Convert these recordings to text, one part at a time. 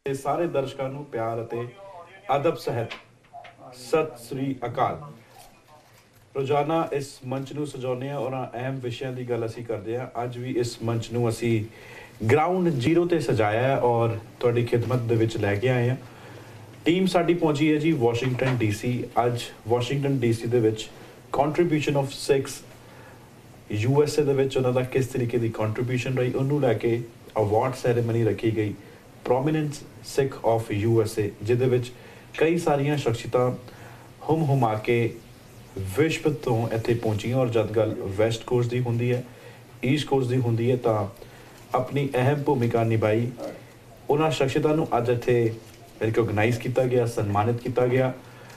ਤੇ ਸਾਰੇ ਦਰਸ਼ਕਾਂ ਨੂੰ ਪਿਆਰ ਅਤੇ ਅਦਬ ਸਹਿਤ ਸਤਿ ਸ੍ਰੀ ਅਕਾਲ। ਰੋਜ਼ਾਨਾ ਇਸ ਮੰਚ ਨੂੰ ਸਜਾਉਂਦੇ ਹਾਂ ਔਰ ਅਹਿਮ ਵਿਸ਼ਿਆਂ ਦੀ ਗੱਲ ਅਸੀਂ ਕਰਦੇ ਹਾਂ। ਅੱਜ ਵੀ ਇਸ ਮੰਚ ਨੂੰ ਅਸੀਂ ਗਰਾਊਂਡ ਜ਼ੀਰੋ ਤੇ ਸਜਾਇਆ ਹੈ ਔਰ ਤੁਹਾਡੀ ਖਿਦਮਤ ਦੇ ਵਿੱਚ ਲੈ ਕੇ ਆਏ ਹਾਂ। ਟੀਮ ਸਾਡੀ ਪਹੁੰਚੀ ਹੈ ਜੀ ਵਾਸ਼ਿੰਗਟਨ ਡੀਸੀ। ਅੱਜ ਵਾਸ਼ਿੰਗਟਨ ਡੀਸੀ ਦੇ ਵਿੱਚ ਕੰਟਰੀਬਿਊਸ਼ਨ ਆਫ ਸਿੱਖਸ USA ਦੇ ਵਿੱਚ ਉਹਨਾਂ ਦਾ ਕਿਸ ਤਰੀਕੇ ਦੀ ਕੰਟਰੀਬਿਊਸ਼ਨ ਰਹੀ, ਉਹਨੂੰ ਲੈ ਕੇ ਅਵਾਰਡ ਸੈਰੇਮਨੀ ਰੱਖੀ ਗਈ ਪ੍ਰੋਮੀਨੈਂਸ ਸਿੱਖ ਆਫ USA, ਜਿਹਦੇ ਵਿੱਚ ਕਈ ਸਾਰੀਆਂ ਸ਼ਖਸੀਅਤਾਂ ਹੁਮਾ ਕੇ ਵਿਸ਼ਵ ਤੋਂ ਇੱਥੇ ਪਹੁੰਚੀਆਂ। ਔਰ ਜਦ ਗੱਲ ਵੈਸਟ ਕੋਸਟ ਦੀ ਹੁੰਦੀ ਹੈ, ਈਸਟ ਕੋਸਟ ਦੀ ਹੁੰਦੀ ਹੈ, ਤਾਂ ਆਪਣੀ ਅਹਿਮ ਭੂਮਿਕਾ ਨਿਭਾਈ ਉਹਨਾਂ ਸ਼ਖਸੀਅਤਾਂ ਨੂੰ ਅੱਜ ਇੱਥੇ ਰਿਕੋਗਨਾਈਜ਼ ਕੀਤਾ ਗਿਆ, ਸਨਮਾਨਿਤ ਕੀਤਾ ਗਿਆ।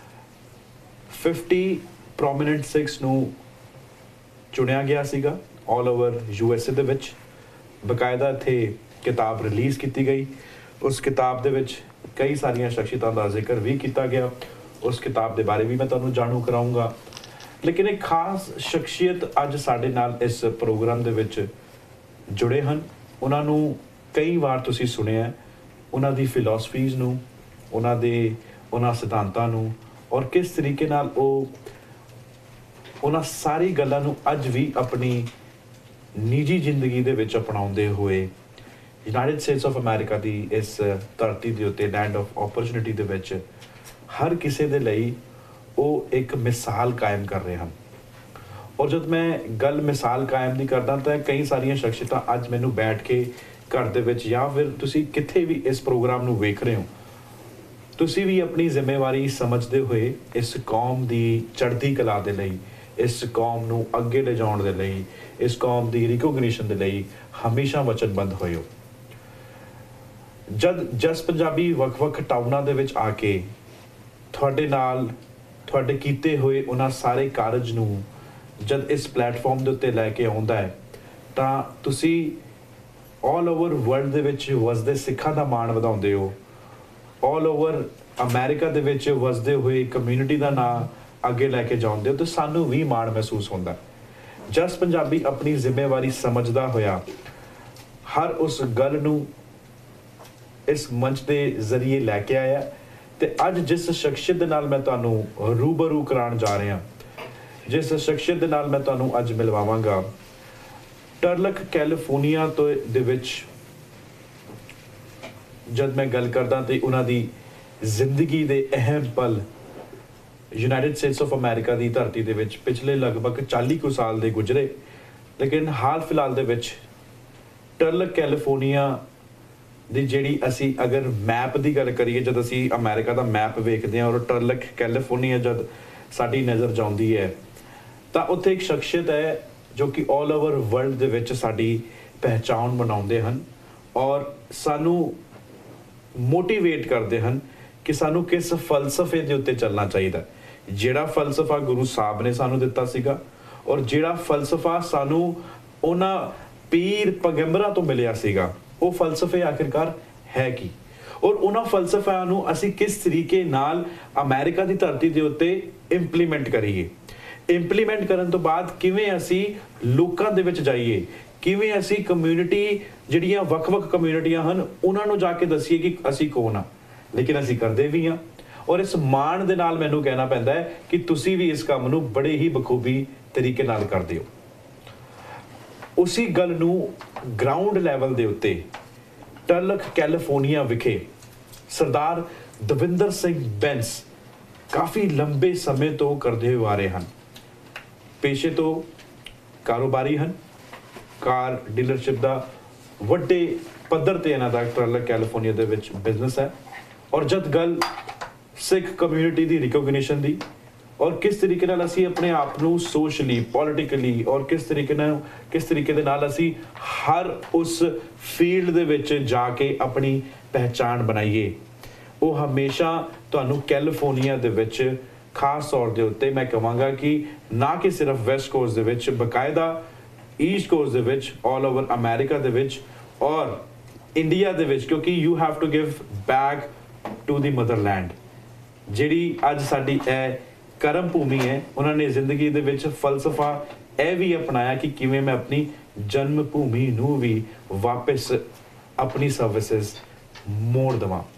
50 ਪ੍ਰੋਮੀਨੈਂਟ ਸਿੱਖਸ ਨੂੰ ਚੁਣਿਆ ਗਿਆ ਸੀਗਾ ਆਲ ਓਵਰ USA ਦੇ ਵਿੱਚ। ਬਕਾਇਦਾ ਇੱਥੇ ਕਿਤਾਬ ਰਿਲੀਜ਼ ਕੀਤੀ ਗਈ। ਉਸ ਕਿਤਾਬ ਦੇ ਵਿੱਚ ਕਈ ਸਾਰੀਆਂ ਸ਼ਖਸੀਅਤਾਂ ਦਾ ਜ਼ਿਕਰ ਵੀ ਕੀਤਾ ਗਿਆ। ਉਸ ਕਿਤਾਬ ਦੇ ਬਾਰੇ ਵੀ ਮੈਂ ਤੁਹਾਨੂੰ ਜਾਣੂ ਕਰਾਊਂਗਾ। ਲੇਕਿਨ ਇੱਕ ਖਾਸ ਸ਼ਖਸੀਅਤ ਅੱਜ ਸਾਡੇ ਨਾਲ ਇਸ ਪ੍ਰੋਗਰਾਮ ਦੇ ਵਿੱਚ ਜੁੜੇ ਹਨ। ਉਹਨਾਂ ਨੂੰ ਕਈ ਵਾਰ ਤੁਸੀਂ ਸੁਣਿਆ, ਉਹਨਾਂ ਦੀ ਫਿਲਾਸਫੀਜ਼ ਨੂੰ, ਉਹਨਾਂ ਸਿਧਾਂਤਾਂ ਨੂੰ, ਔਰ ਕਿਸ ਤਰੀਕੇ ਨਾਲ ਉਹ ਉਹਨਾਂ ਸਾਰੀ ਗੱਲਾਂ ਨੂੰ ਅੱਜ ਵੀ ਆਪਣੀ ਨਿੱਜੀ ਜ਼ਿੰਦਗੀ ਦੇ ਵਿੱਚ ਅਪਣਾਉਂਦੇ ਹੋਏ ਯੂਨਾਈਟਿਡ ਸਟੇਟਸ ਆਫ ਅਮਰੀਕਾ ਦੀ ਇਸ ਧਰਤੀ ਦੇ ਉੱਤੇ, ਲੈਂਡ ਆਫ ਓਪਰਚੁਨਿਟੀ ਦੇ ਵਿੱਚ ਹਰ ਕਿਸੇ ਦੇ ਲਈ ਉਹ ਇੱਕ ਮਿਸਾਲ ਕਾਇਮ ਕਰ ਰਹੇ ਹਨ। ਔਰ ਜਦ ਮੈਂ ਗੱਲ ਮਿਸਾਲ ਕਾਇਮ ਦੀ ਕਰਦਾ ਤਾਂ ਕਈ ਸਾਰੀਆਂ ਸ਼ਖਸੀਅਤਾਂ ਅੱਜ ਮੈਨੂੰ ਬੈਠ ਕੇ ਘਰ ਦੇ ਵਿੱਚ ਜਾਂ ਫਿਰ ਤੁਸੀਂ ਕਿੱਥੇ ਵੀ ਇਸ ਪ੍ਰੋਗਰਾਮ ਨੂੰ ਵੇਖ ਰਹੇ ਹੋ, ਤੁਸੀਂ ਵੀ ਆਪਣੀ ਜ਼ਿੰਮੇਵਾਰੀ ਸਮਝਦੇ ਹੋਏ ਇਸ ਕੌਮ ਦੀ ਚੜ੍ਹਦੀ ਕਲਾ ਦੇ ਲਈ, ਇਸ ਕੌਮ ਨੂੰ ਅੱਗੇ ਲਿਜਾਉਣ ਦੇ ਲਈ, ਇਸ ਕੌਮ ਦੀ ਰਿਕੋਗਨੀਸ਼ਨ ਦੇ ਲਈ ਹਮੇਸ਼ਾ ਵਚਨਬੱਧ ਹੋਏ ਹੋ। ਜਦ ਜਸ ਪੰਜਾਬੀ ਵੱਖ-ਵੱਖ ਟਾਊਨਾਂ ਦੇ ਵਿੱਚ ਆ ਕੇ ਤੁਹਾਡੇ ਨਾਲ ਤੁਹਾਡੇ ਕੀਤੇ ਹੋਏ ਉਹਨਾਂ ਸਾਰੇ ਕਾਰਜ ਨੂੰ ਜਦ ਇਸ ਪਲੇਟਫਾਰਮ ਦੇ ਉੱਤੇ ਲੈ ਕੇ ਆਉਂਦਾ ਹੈ, ਤਾਂ ਤੁਸੀਂ ਆਲ ਓਵਰ ਵਰਲਡ ਦੇ ਵਿੱਚ ਵਸਦੇ ਸਿੱਖਾਂ ਦਾ ਮਾਣ ਵਧਾਉਂਦੇ ਹੋ। ਆਲ ਓਵਰ ਅਮਰੀਕਾ ਦੇ ਵਿੱਚ ਵਸਦੇ ਹੋਏ ਕਮਿਊਨਿਟੀ ਦਾ ਨਾਂ ਅੱਗੇ ਲੈ ਕੇ ਜਾਂਦੇ ਹੋ, ਤੇ ਸਾਨੂੰ ਵੀ ਮਾਣ ਮਹਿਸੂਸ ਹੁੰਦਾ। ਜਸ ਪੰਜਾਬੀ ਆਪਣੀ ਜ਼ਿੰਮੇਵਾਰੀ ਸਮਝਦਾ ਹੋਇਆ ਹਰ ਉਸ ਗੱਲ ਨੂੰ ਇਸ ਮੰਚ ਦੇ ਜ਼ਰੀਏ ਲੈ ਕੇ ਆਇਆ। ਤੇ ਅੱਜ ਜਿਸ ਸ਼ਖਸੀਅਤ ਦੇ ਨਾਲ ਮੈਂ ਤੁਹਾਨੂੰ ਰੂਬਰੂ ਕਰਾਉਣ ਜਾ ਰਿਹਾ, ਜਿਸ ਸ਼ਖਸੀਅਤ ਦੇ ਨਾਲ ਮੈਂ ਤੁਹਾਨੂੰ ਅੱਜ ਮਿਲਵਾਵਾਂਗਾ, ਟਰਲਕ ਕੈਲੀਫੋਰਨੀਆ ਤੋਂ ਦੇ ਵਿੱਚ ਜਦ ਮੈਂ ਗੱਲ ਕਰਦਾ ਤੇ ਉਹਨਾਂ ਦੀ ਜ਼ਿੰਦਗੀ ਦੇ ਅਹਿਮ ਪਲ ਯੂਨਾਈਟਿਡ ਸਟੇਟਸ ਆਫ ਅਮਰੀਕਾ ਦੀ ਧਰਤੀ ਦੇ ਵਿੱਚ ਪਿਛਲੇ ਲਗਭਗ 40 ਕੁ ਸਾਲ ਦੇ ਗੁਜ਼ਰੇ। ਲੇਕਿਨ ਹਾਲ ਫਿਲਹਾਲ ਦੇ ਵਿੱਚ ਟਰਲਕ ਕੈਲੀਫੋਰਨੀਆ ਦੀ ਜਿਹੜੀ ਅਸੀਂ ਅਗਰ ਮੈਪ ਦੀ ਗੱਲ ਕਰੀਏ, ਜਦ ਅਸੀਂ ਅਮਰੀਕਾ ਦਾ ਮੈਪ ਵੇਖਦੇ ਹਾਂ ਔਰ ਟਰਲਕ ਕੈਲੀਫੋਰਨੀਆ ਜਦ ਸਾਡੀ ਨਜ਼ਰ ਜਾਂਦੀ ਹੈ, ਤਾਂ ਉੱਥੇ ਇੱਕ ਸ਼ਖਸੀਅਤ ਹੈ ਜੋ ਕਿ ਆਲ ਓਵਰ ਵਰਲਡ ਦੇ ਵਿੱਚ ਸਾਡੀ ਪਹਿਚਾਣ ਬਣਾਉਂਦੇ ਹਨ ਔਰ ਸਾਨੂੰ ਮੋਟੀਵੇਟ ਕਰਦੇ ਹਨ ਕਿ ਸਾਨੂੰ ਕਿਸ ਫਲਸਫੇ ਦੇ ਉੱਤੇ ਚੱਲਣਾ ਚਾਹੀਦਾ। ਜਿਹੜਾ ਫਲਸਫਾ ਗੁਰੂ ਸਾਹਿਬ ਨੇ ਸਾਨੂੰ ਦਿੱਤਾ ਸੀਗਾ ਔਰ ਜਿਹੜਾ ਫਲਸਫਾ ਸਾਨੂੰ ਉਹਨਾਂ ਪੀਰ ਪੈਗੰਬਰਾਂ ਤੋਂ ਮਿਲਿਆ ਸੀਗਾ, ਉਹ ਫਲਸਫੇ ਆਖਿਰਕਾਰ ਹੈ ਕੀ, ਔਰ ਉਹਨਾਂ ਫਲਸਫਿਆਂ ਨੂੰ ਅਸੀਂ ਕਿਸ ਤਰੀਕੇ ਨਾਲ ਅਮਰੀਕਾ ਦੀ ਧਰਤੀ ਦੇ ਉੱਤੇ ਇੰਪਲੀਮੈਂਟ ਕਰੀਏ। ਇੰਪਲੀਮੈਂਟ ਕਰਨ ਤੋਂ ਬਾਅਦ ਕਿਵੇਂ ਅਸੀਂ ਲੋਕਾਂ ਦੇ ਵਿੱਚ ਜਾਈਏ, ਕਿਵੇਂ ਅਸੀਂ ਕਮਿਊਨਿਟੀ ਜਿਹੜੀਆਂ ਵੱਖ-ਵੱਖ ਕਮਿਊਨਿਟੀਆਂ ਹਨ ਉਹਨਾਂ ਨੂੰ ਜਾ ਕੇ ਦੱਸੀਏ ਕਿ ਅਸੀਂ ਕੌਣ ਆ। ਲੇਕਿਨ ਅਸੀਂ ਕਰਦੇ ਵੀ ਹਾਂ ਔਰ ਇਸ ਮਾਣ ਦੇ ਨਾਲ ਮੈਨੂੰ ਕਹਿਣਾ ਪੈਂਦਾ ਹੈ ਕਿ ਤੁਸੀਂ ਵੀ ਇਸ ਕੰਮ ਨੂੰ ਬੜੇ ਹੀ ਬਖੂਬੀ ਤਰੀਕੇ ਨਾਲ ਕਰਦੇ ਹੋ। ਉਸੇ ਗੱਲ ਨੂੰ ਗਰਾਊਂਡ ਲੈਵਲ ਦੇ ਉੱਤੇ ਟਰਲਕ ਕੈਲੀਫੋਰਨੀਆ ਵਿਖੇ ਸਰਦਾਰ ਦਵਿੰਦਰ ਸਿੰਘ ਬੈਂਸ ਕਾਫੀ ਲੰਬੇ ਸਮੇਂ ਤੋਂ ਕਰਦੇ ਹੋਏ ਆ ਰਹੇ ਹਨ। ਪੇਸ਼ੇ ਤੋਂ ਕਾਰੋਬਾਰੀ ਹਨ, ਕਾਰ ਡੀਲਰਸ਼ਿਪ ਦਾ ਵੱਡੇ ਪੱਧਰ ਤੇ ਇਹਨਾਂ ਦਾ ਟਰਲਕ ਕੈਲੀਫੋਰਨੀਆ ਦੇ ਵਿੱਚ ਬਿਜ਼ਨਸ ਹੈ। ਔਰ ਜਦ ਗੱਲ ਸਿੱਖ ਕਮਿਊਨਿਟੀ ਦੀ ਰਿਕੋਗਨੀਸ਼ਨ ਦੀ ਔਰ ਕਿਸ ਤਰੀਕੇ ਨਾਲ ਅਸੀਂ ਆਪਣੇ ਆਪ ਨੂੰ ਸੋਸ਼ਲੀ, ਪੋਲੀਟੀਕਲੀ ਔਰ ਕਿਸ ਤਰੀਕੇ ਦੇ ਨਾਲ ਅਸੀਂ ਹਰ ਉਸ ਫੀਲਡ ਦੇ ਵਿੱਚ ਜਾ ਕੇ ਆਪਣੀ ਪਹਿਚਾਣ ਬਣਾਈਏ, ਉਹ ਹਮੇਸ਼ਾ ਤੁਹਾਨੂੰ ਕੈਲੀਫੋਰਨੀਆ ਦੇ ਵਿੱਚ ਖਾਸ ਤੌਰ ਦੇ ਉੱਤੇ ਮੈਂ ਕਹਾਂਗਾ ਕਿ ਨਾ ਕਿ ਸਿਰਫ ਵੈਸਟ ਕੋਸਟ ਦੇ ਵਿੱਚ, ਬਕਾਇਦਾ ਈਸਟ ਕੋਸਟ ਦੇ ਵਿੱਚ, ਆਲ ਓਵਰ ਅਮਰੀਕਾ ਦੇ ਵਿੱਚ ਔਰ ਇੰਡੀਆ ਦੇ ਵਿੱਚ, ਕਿਉਂਕਿ you have to give back to the motherland. ਜਿਹੜੀ ਅੱਜ ਸਾਡੀ ਇਹ ਕਰਮ ਭੂਮੀ ਹੈ, ਉਹਨਾਂ ਨੇ ਜ਼ਿੰਦਗੀ ਦੇ ਵਿੱਚ ਫਲਸਫਾ ਇਹ ਵੀ ਅਪਣਾਇਆ ਕਿ ਕਿਵੇਂ ਮੈਂ ਆਪਣੀ ਜਨਮ ਭੂਮੀ ਨੂੰ ਵੀ ਵਾਪਸ ਆਪਣੀ ਸਰਵਿਸਿਜ਼ ਮੋੜ ਦੇਵਾਂ।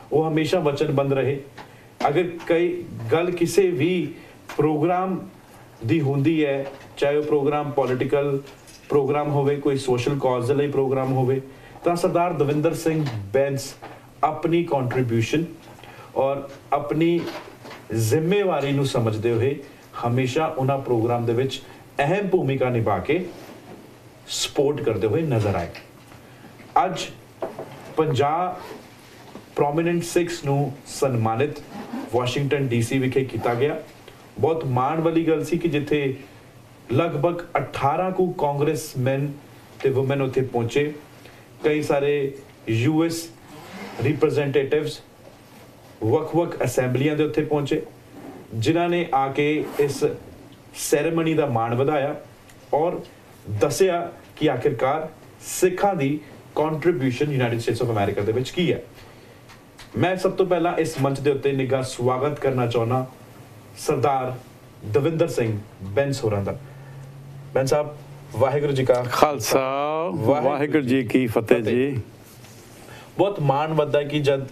वो हमेशा वचनबंद रहे। अगर कई गल किसी भी प्रोग्राम दी होंदी है, चाहे वो प्रोग्राम पॉलिटिकल प्रोग्राम होवे, कोई सोशल कॉज दे लई प्रोग्राम होवे, तो सरदार दविंदर सिंह बैंस अपनी कॉन्ट्रीब्यूशन और अपनी जिम्मेवारी नूं समझदे हुए हमेशा उन्हां प्रोग्राम दे विच अहम भूमिका निभा के सपोर्ट करते हुए नजर आए। अज 50 प्रोमिनेंट सिख्स नूं सन्मानित वाशिंगटन DC विखे किया गया। बहुत माण वाली गल सी कि जिथे लगभग 18 को कांग्रेसमैन ते वुमेन उत्थे पहुंचे, कई सारे US रिप्रजेंटेटिव्स वख-वख असैंबलियां दे उत्थे पहुंचे, जिन्हां ने आके इस सैरेमनी का माण वधाया और दसिया कि आखिरकार सिखां दी contribution United States of America दे विच की है। मैं सब तो पहला इस मंच के उत्ते निੱਘਾ स्वागत करना चाहना सरदार दविंदर सिंह बैंस होरां दा। बैंस साहब, वाहिगुरू जी का खालसा वाहिगुरू जी की फतेह जी। बहुत माण वधदा कि जद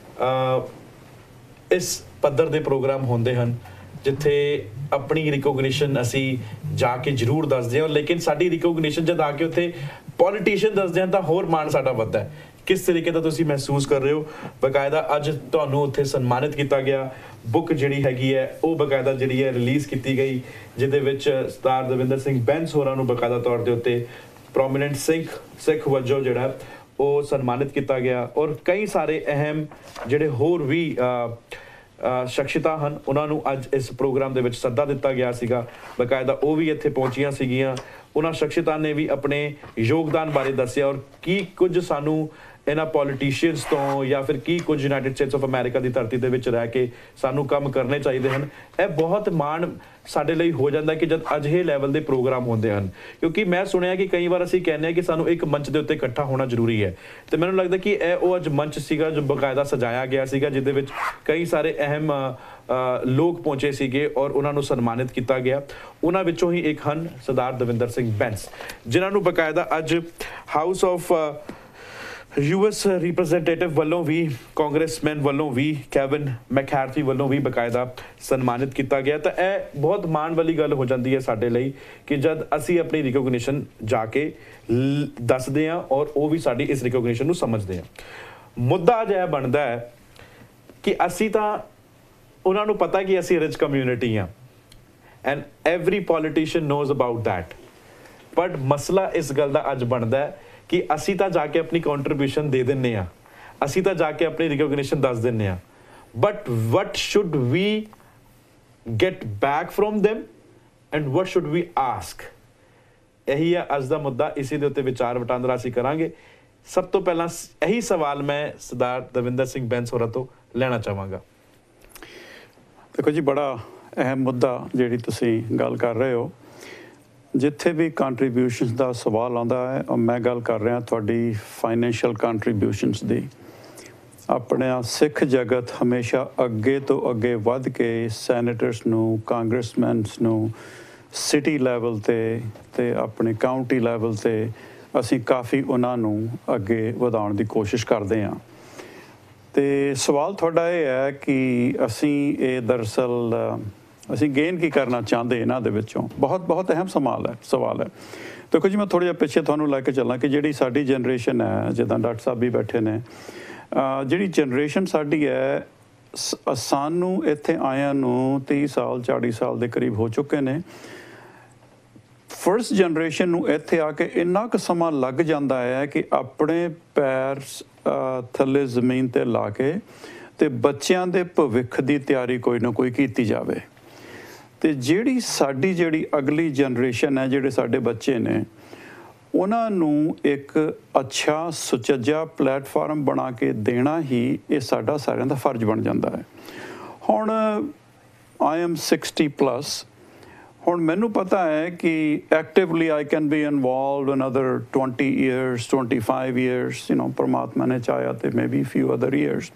इस पद्धर दे प्रोग्राम होंदे हन जिथे अपनी रिकोगनीशन असी जाके जरूर दसदे हैं, लेकिन साडी रिकोगनीशन जद आके उत्थे पॉलिटिशियन दसदे हैं तो होर मान साडा वधदा है। किस तरीके का तुसी महसूस कर रहे हो? बकायदा अज तुहानू उत्थे सन्मानित किया गया, बुक जिहड़ी हैगी है वो बकायदा जिहड़ी है रिलीज़ की गई, जिहदे विच सरदार दविंदर सिंह बैंस होरां नू बकायदा तौर ते उत्ते प्रोमिनेंट सिख वजों जिहड़ा वो सन्मानित किया गया और कई सारे अहम जिहड़े होर भी शख्सियतां हन उन्होंने अज इस प्रोग्राम दे विच सद्दा दिता गया सीगा। बकायदा वो भी इत्थे पहुंचियां सीगियां। उन्हां शख्सियतां ने भी अपने योगदान बारे दस्सिया और की कुछ सानू इन्हां पॉलिटिशियंस तो या फिर की कुछ यूनाइटेड स्टेट्स ऑफ अमेरिका की धरती दे विच रह के सानू काम करने चाहिए हैं। यह बहुत माण साडे लई हो जाता कि जब अजिहे लैवल के प्रोग्राम होंदे हन, क्योंकि मैं सुनिया कि कई बार असीं कहने कि सानू एक मंच के उत्ते इकट्ठा होना जरूरी है, तो मैनूं लगदा कि वो अज मंच सीगा जो बकायदा सजाया गया सीगा, जिहदे विच कई सारे अहम लोग पहुंचे सीगे और उन्होंने सन्मानित किया गया। उन्हां विचों ही एक हन सरदार दविंदर सिंह बैंस, जिन्हां नूं बकायदा अज हाउस ऑफ US रिप्रजेंटेटिव वालों भी, कांग्रेसमैन वालों भी, कैविन मैककार्थी वालों भी बकायदा सन्मानित किया गया। तो यह बहुत माण वाली गल हो जाती है साडे लई कि जब असी अपनी रिकोगनीशन जाके दसदे हैं और वो भी साडी इस रिकोगनीशन नूं समझदे हैं। मुद्दा अज यह बनता है कि असी तां उन्हां नूं पता कि असी रिच कम्यूनिटी हाँ and every politician knows about that, but मसला इस गल का अज बनता है कि असी तो जाके अपनी कॉन्ट्रीब्यूशन दे दिंने आ, असी तो जाके अपनी रिकोगनीशन दस दिंने आ, but what should we get back from them and what should we ask, यही है अज का मुद्दा। इसी के उत्ते विचार वटांदरा असी करांगे। सब तो पहला यही सवाल मैं सरदार दविंदर सिंह बैंस होरां तो लेना चाहांगा। देखो जी, बड़ा अहम मुद्दा जिहड़ी तुसीं गल कर रहे हो, जिथे भी कंट्रीब्यूशनस का सवाल आता है और मैं गल कर रहा थोड़ी फाइनैशियल कंट्रीब्यूशनस दी। अपने सिख जगत हमेशा अगे तो अगे वध के सैनेटर्स नूं, कांग्रेसमैनस नूं, सिटी लैवल ते अपने काउंटी लैवल ते असी काफ़ी उन्हां नूं अगे वधाउण दी कोशिश करते हैं। तो सवाल थोड़ा यह है कि असी ये दरअसल असी गेन की करना चाहते इन्हां दे विचों। बहुत अहम सवाल है। देखो जी, मैं थोड़ा जिहा पिछे तुहानूं लैके चलां कि जिहड़ी साडी जनरेशन है, जिद्दां डॉक्टर साहब भी बैठे ने, जिहड़ी जनरेशन साडी है, सानूं इत्थे आइआं नूं 30 साल 40 साल के करीब हो चुके ने। फर्स्ट जनरेशन नूं इत्थे आके इन्ना क समां लग जांदा है कि अपने पैर थल्ले जमीन ते ला के ते बच्चियां दे भविख दी तैयारी कोई ना कोई कीती जावे। तो जिहड़ी साडी जिहड़ी अगली जनरेशन है, जिहड़े साडे बच्चे ने, उन्हां नूं एक अच्छा सुचज्जा प्लेटफार्म बना के देना ही ये साडा सारिਆਂ ਦਾ फर्ज बन जाता है। हुण आई एम 60+, हुण मैनू पता है कि actively I can be involve in other 20 years 25 years, परमात्मा ने चाहया तो maybe few other years,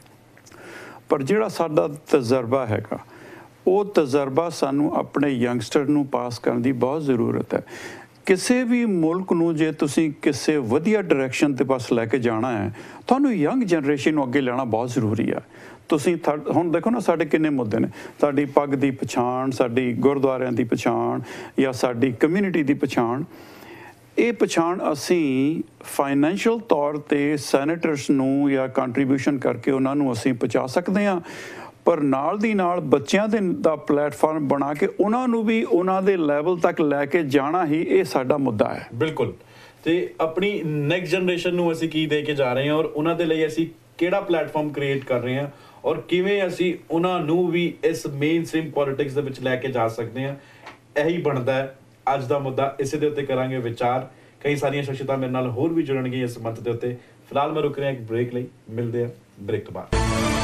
पर जिहड़ा साडा तजर्बा हैगा वो तजर्बा सानू अपने यंगस्टर नू पास करने की बहुत ज़रूरत है। ਕਿਸੇ ਵੀ ਮੁਲਕ ਨੂੰ ਜੇ ਤੁਸੀਂ ਕਿਸੇ ਵਧੀਆ ਡਾਇਰੈਕਸ਼ਨ ਦੇ ਪਾਸ ਲੈ ਕੇ ਜਾਣਾ ਹੈ, ਤੁਹਾਨੂੰ ਯੰਗ ਜਨਰੇਸ਼ਨ ਨੂੰ ਅੱਗੇ ਲੈਣਾ ਬਹੁਤ ਜ਼ਰੂਰੀ ਆ। ਤੁਸੀਂ ਹੁਣ ਦੇਖੋ ਨਾ, ਸਾਡੇ ਕਿੰਨੇ ਮੁੱਦੇ ਨੇ। ਸਾਡੀ ਪੱਗ ਦੀ ਪਛਾਣ, ਸਾਡੀ ਗੁਰਦੁਆਰਿਆਂ ਦੀ ਪਛਾਣ, ਜਾਂ ਸਾਡੀ ਕਮਿਊਨਿਟੀ ਦੀ ਪਛਾਣ। ਇਹ ਪਛਾਣ ਅਸੀਂ ਫਾਈਨੈਂਸ਼ੀਅਲ ਤੌਰ 'ਤੇ ਸੈਨੇਟਰਸ ਨੂੰ ਜਾਂ ਕੰਟਰੀਬਿਊਸ਼ਨ ਕਰਕੇ ਉਹਨਾਂ ਨੂੰ ਅਸੀਂ ਪਹੁੰਚਾ ਸਕਦੇ ਹਾਂ, ਪਰ ਨਾਲ ਦੀ ਨਾਲ ਬੱਚਿਆਂ ਦਾ ਪਲੇਟਫਾਰਮ ਬਣਾ ਕੇ ਉਹਨਾਂ ਨੂੰ ਵੀ ਉਹਨਾਂ ਦੇ ਲੈਵਲ ਤੱਕ ਲੈ ਕੇ ਜਾਣਾ ਹੀ ਇਹ ਸਾਡਾ ਮੁੱਦਾ ਹੈ। ਬਿਲਕੁਲ। ਤੇ ਆਪਣੀ ਨੈਕਸਟ ਜਨਰੇਸ਼ਨ ਨੂੰ ਅਸੀਂ ਕੀ ਦੇ ਕੇ ਜਾ ਰਹੇ ਹਾਂ, ਔਰ ਉਹਨਾਂ ਦੇ ਲਈ ਅਸੀਂ ਕਿਹੜਾ ਪਲੇਟਫਾਰਮ ਕ੍ਰੀਏਟ ਕਰ ਰਹੇ ਹਾਂ, ਔਰ ਕਿਵੇਂ ਅਸੀਂ ਉਹਨਾਂ ਨੂੰ ਵੀ ਇਸ ਮੇਨ ਸਟ੍ਰੀਮ ਪੋਲਿਟਿਕਸ ਦੇ ਵਿੱਚ ਲੈ ਕੇ ਜਾ ਸਕਦੇ ਹਾਂ, ਇਹੀ ਬਣਦਾ ਹੈ ਅੱਜ ਦਾ ਮੁੱਦਾ। ਇਸੇ ਦੇ ਉੱਤੇ ਕਰਾਂਗੇ ਵਿਚਾਰ। ਕਈ ਸਾਰੀਆਂ ਸ਼ਖਸੀਅਤਾਂ ਮੇਰੇ ਨਾਲ ਹੋਰ ਵੀ ਜੁੜਨਗੀਆਂ ਇਸ ਮੰਚ ਦੇ ਉੱਤੇ। ਫਿਲਹਾਲ ਮੈਂ ਰੁਕ ਰਿਹਾ ਇੱਕ ਬ੍ਰੇਕ ਲਈ। ਮਿਲਦੇ ਆ ਬ੍ਰੇਕ ਤੋਂ ਬਾਅਦ।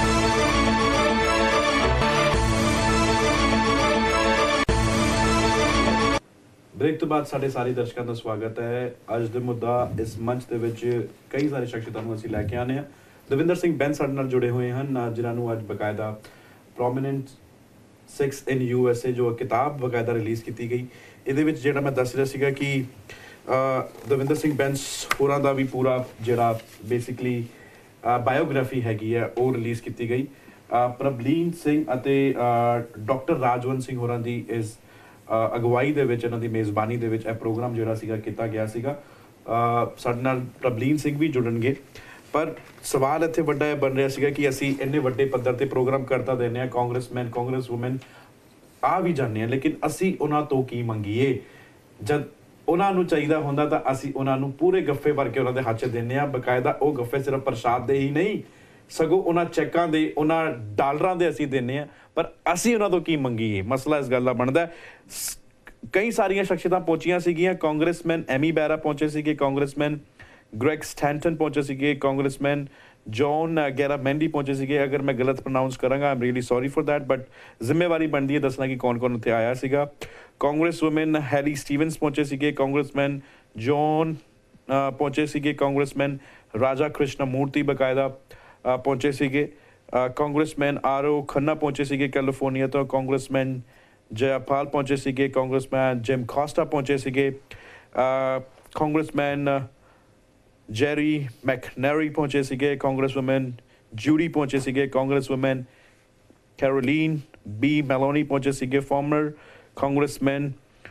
ਬ੍ਰੇਕ ਤੋਂ ਬਾਅਦ ਸਾਡੇ ਸਾਰੇ ਦਰਸ਼ਕਾਂ ਦਾ ਸਵਾਗਤ ਹੈ। ਅੱਜ ਦੇ ਮੁੱਦਾ ਇਸ ਮੰਚ ਦੇ ਵਿੱਚ ਕਈ ਸਾਰੇ ਸ਼ਖਸੀਅਤਾਂ ਨੂੰ ਅਸੀਂ ਲੈ ਕੇ ਆਨੇ ਆ। ਦਵਿੰਦਰ ਸਿੰਘ ਬੈਂਸ ਸਾਡੇ ਨਾਲ ਜੁੜੇ ਹੋਏ ਹਨ, ਜਿਨ੍ਹਾਂ ਨੂੰ ਅੱਜ ਬਕਾਇਦਾ ਪ੍ਰੋਮੀਨੈਂਟ 6 in USA ਜੋ ਕਿਤਾਬ ਬਕਾਇਦਾ ਰਿਲੀਜ਼ ਕੀਤੀ ਗਈ। ਇਹਦੇ ਵਿੱਚ ਜਿਹੜਾ ਮੈਂ ਦੱਸ ਰਿਹਾ ਸੀਗਾ ਕਿ ਦਵਿੰਦਰ ਸਿੰਘ ਬੈਂਸ ਹੋਰਾਂ ਦਾ ਵੀ ਪੂਰਾ ਜਿਹੜਾ ਬੇਸਿਕਲੀ ਬਾਇਓਗ੍ਰਾਫੀ ਹੈਗੀ ਹੈ ਉਹ ਰਿਲੀਜ਼ ਕੀਤੀ ਗਈ। ਪ੍ਰਭਲੀਨ ਸਿੰਘ ਅਤੇ ਡਾਕਟਰ ਰਾਜਵੰਤ ਸਿੰਘ ਹੋਰਾਂ ਦੀ ਇਸ ਅਗਵਾਈ ਦੇ ਵਿੱਚ, ਇਹਨਾਂ ਦੀ ਮੇਜ਼ਬਾਨੀ ਦੇ ਵਿੱਚ ਇਹ ਪ੍ਰੋਗਰਾਮ ਜਿਹੜਾ ਸੀਗਾ ਕੀਤਾ ਗਿਆ ਸੀਗਾ। ਸਾਡੇ ਨਾਲ ਪ੍ਰਭਲੀਨ ਸਿੰਘ ਵੀ ਜੁੜਨਗੇ, ਪਰ ਸਵਾਲ ਇੱਥੇ ਵੱਡਾ ਇਹ ਬਣ ਰਿਹਾ ਸੀਗਾ ਕਿ ਅਸੀਂ ਇੰਨੇ ਵੱਡੇ ਪੱਧਰ ਤੇ ਪ੍ਰੋਗਰਾਮ ਕਰਤਾ ਦਿੰਦੇ ਹਾਂ, ਕਾਂਗਰਸਮੈਨ ਕਾਂਗਰਸ ਵੂਮੈਨ ਆ ਵੀ ਜਾਂਦੇ ਹਾਂ, ਲੇਕਿਨ ਅਸੀਂ ਉਹਨਾਂ ਤੋਂ ਕੀ ਮੰਗੀਏ? ਜਦ ਉਹਨਾਂ ਨੂੰ ਚਾਹੀਦਾ ਹੁੰਦਾ ਤਾਂ ਅਸੀਂ ਉਹਨਾਂ ਨੂੰ ਪੂਰੇ ਗੱਫੇ ਭਰ ਕੇ ਉਹਨਾਂ ਦੇ ਹੱਥ 'ਚ ਦਿੰਦੇ ਹਾਂ। ਬਕਾਇਦਾ ਉਹ ਗੱਫੇ ਸਿਰਫ ਪ੍ਰਸ਼ਾਦ ਦੇ ਹੀ ਨਹੀਂ, ਸਗੋਂ ਉਹਨਾਂ ਚੈੱਕਾਂ ਦੇ, ਉਹਨਾਂ ਡਾਲਰਾਂ ਦੇ ਅਸੀਂ ਦਿੰਦੇ ਹਾਂ, ਪਰ ਅਸੀਂ ਉਹਨਾਂ ਤੋਂ ਕੀ ਮੰਗੀਏ? ਮਸਲਾ ਇਸ ਗੱਲ ਦਾ ਬਣਦਾ। ਕਈ ਸਾਰੀਆਂ ਸ਼ਖਸੀਅਤਾਂ ਪਹੁੰਚੀਆਂ ਸੀਗੀਆਂ। ਕਾਂਗਰਸਮੈਨ ਐਮੀ ਬੈਰਾ ਪਹੁੰਚੇ ਸੀਗੇ, ਕਾਂਗਰਸਮੈਨ ਗ੍ਰੈਗ ਸਟੈਂਟਨ ਪਹੁੰਚੇ ਸੀਗੇ, ਕਾਂਗਰਸਮੈਨ ਜੌਨ ਗੈਰਾਮੈਂਡੀ ਪਹੁੰਚੇ ਸੀਗੇ। ਅਗਰ ਮੈਂ ਗਲਤ ਪ੍ਰੋਨਾਊਂਸ ਕਰਾਂਗਾ, I am really sorry for that, but ਜ਼ਿੰਮੇਵਾਰੀ ਬਣਦੀ ਹੈ ਦੱਸਣਾ ਕਿ ਕੌਣ-ਕੌਣ ਉੱਥੇ ਆਇਆ ਸੀਗਾ। ਕਾਂਗਰਸ ਵੂਮੈਨ ਹੈਰੀ ਸਟੀਵਨਸ ਪਹੁੰਚੇ ਸੀਗੇ, ਕਾਂਗਰਸਮੈਨ ਜੌਨ ਪਹੁੰਚੇ ਸੀਗੇ, ਕਾਂਗਰਸਮੈਨ ਰਾਜਾ ਕ੍ਰਿਸ਼ਨਾ ਮੂਰਤੀ ਬਕਾਇਦਾ ਪਹੁੰਚੇ ਸੀਗੇ, ਕਾਂਗਰਸਮੈਨ ਆਰਓ ਖੰਨਾ ਪਹੁੰਚੇ ਸੀਗੇ ਕੈਲੀਫੋਰਨੀਆ ਤੋਂ, ਕਾਂਗਰਸਮੈਨ ਜਯਪਾਲ ਪਹੁੰਚੇ ਸੀਗੇ, ਕਾਂਗਰਸਮੈਨ ਜਿਮ ਕੋਸਟਾ ਪਹੁੰਚੇ ਸੀਗੇ, ਕਾਂਗਰਸਮੈਨ ਜੈਰੀ ਮੈਕਨੈਰੀ ਪਹੁੰਚੇ ਸੀਗੇ, ਕਾਂਗਰਸ ਵੂਮੈਨ ਜੂਡੀ ਪਹੁੰਚੇ ਸੀਗੇ, congresswoman Carolyn B Maloney ਪਹੁੰਚੇ ਸੀਗੇ, ਫਾਰਮਰ ਕਾਂਗਰਸਮੈਨ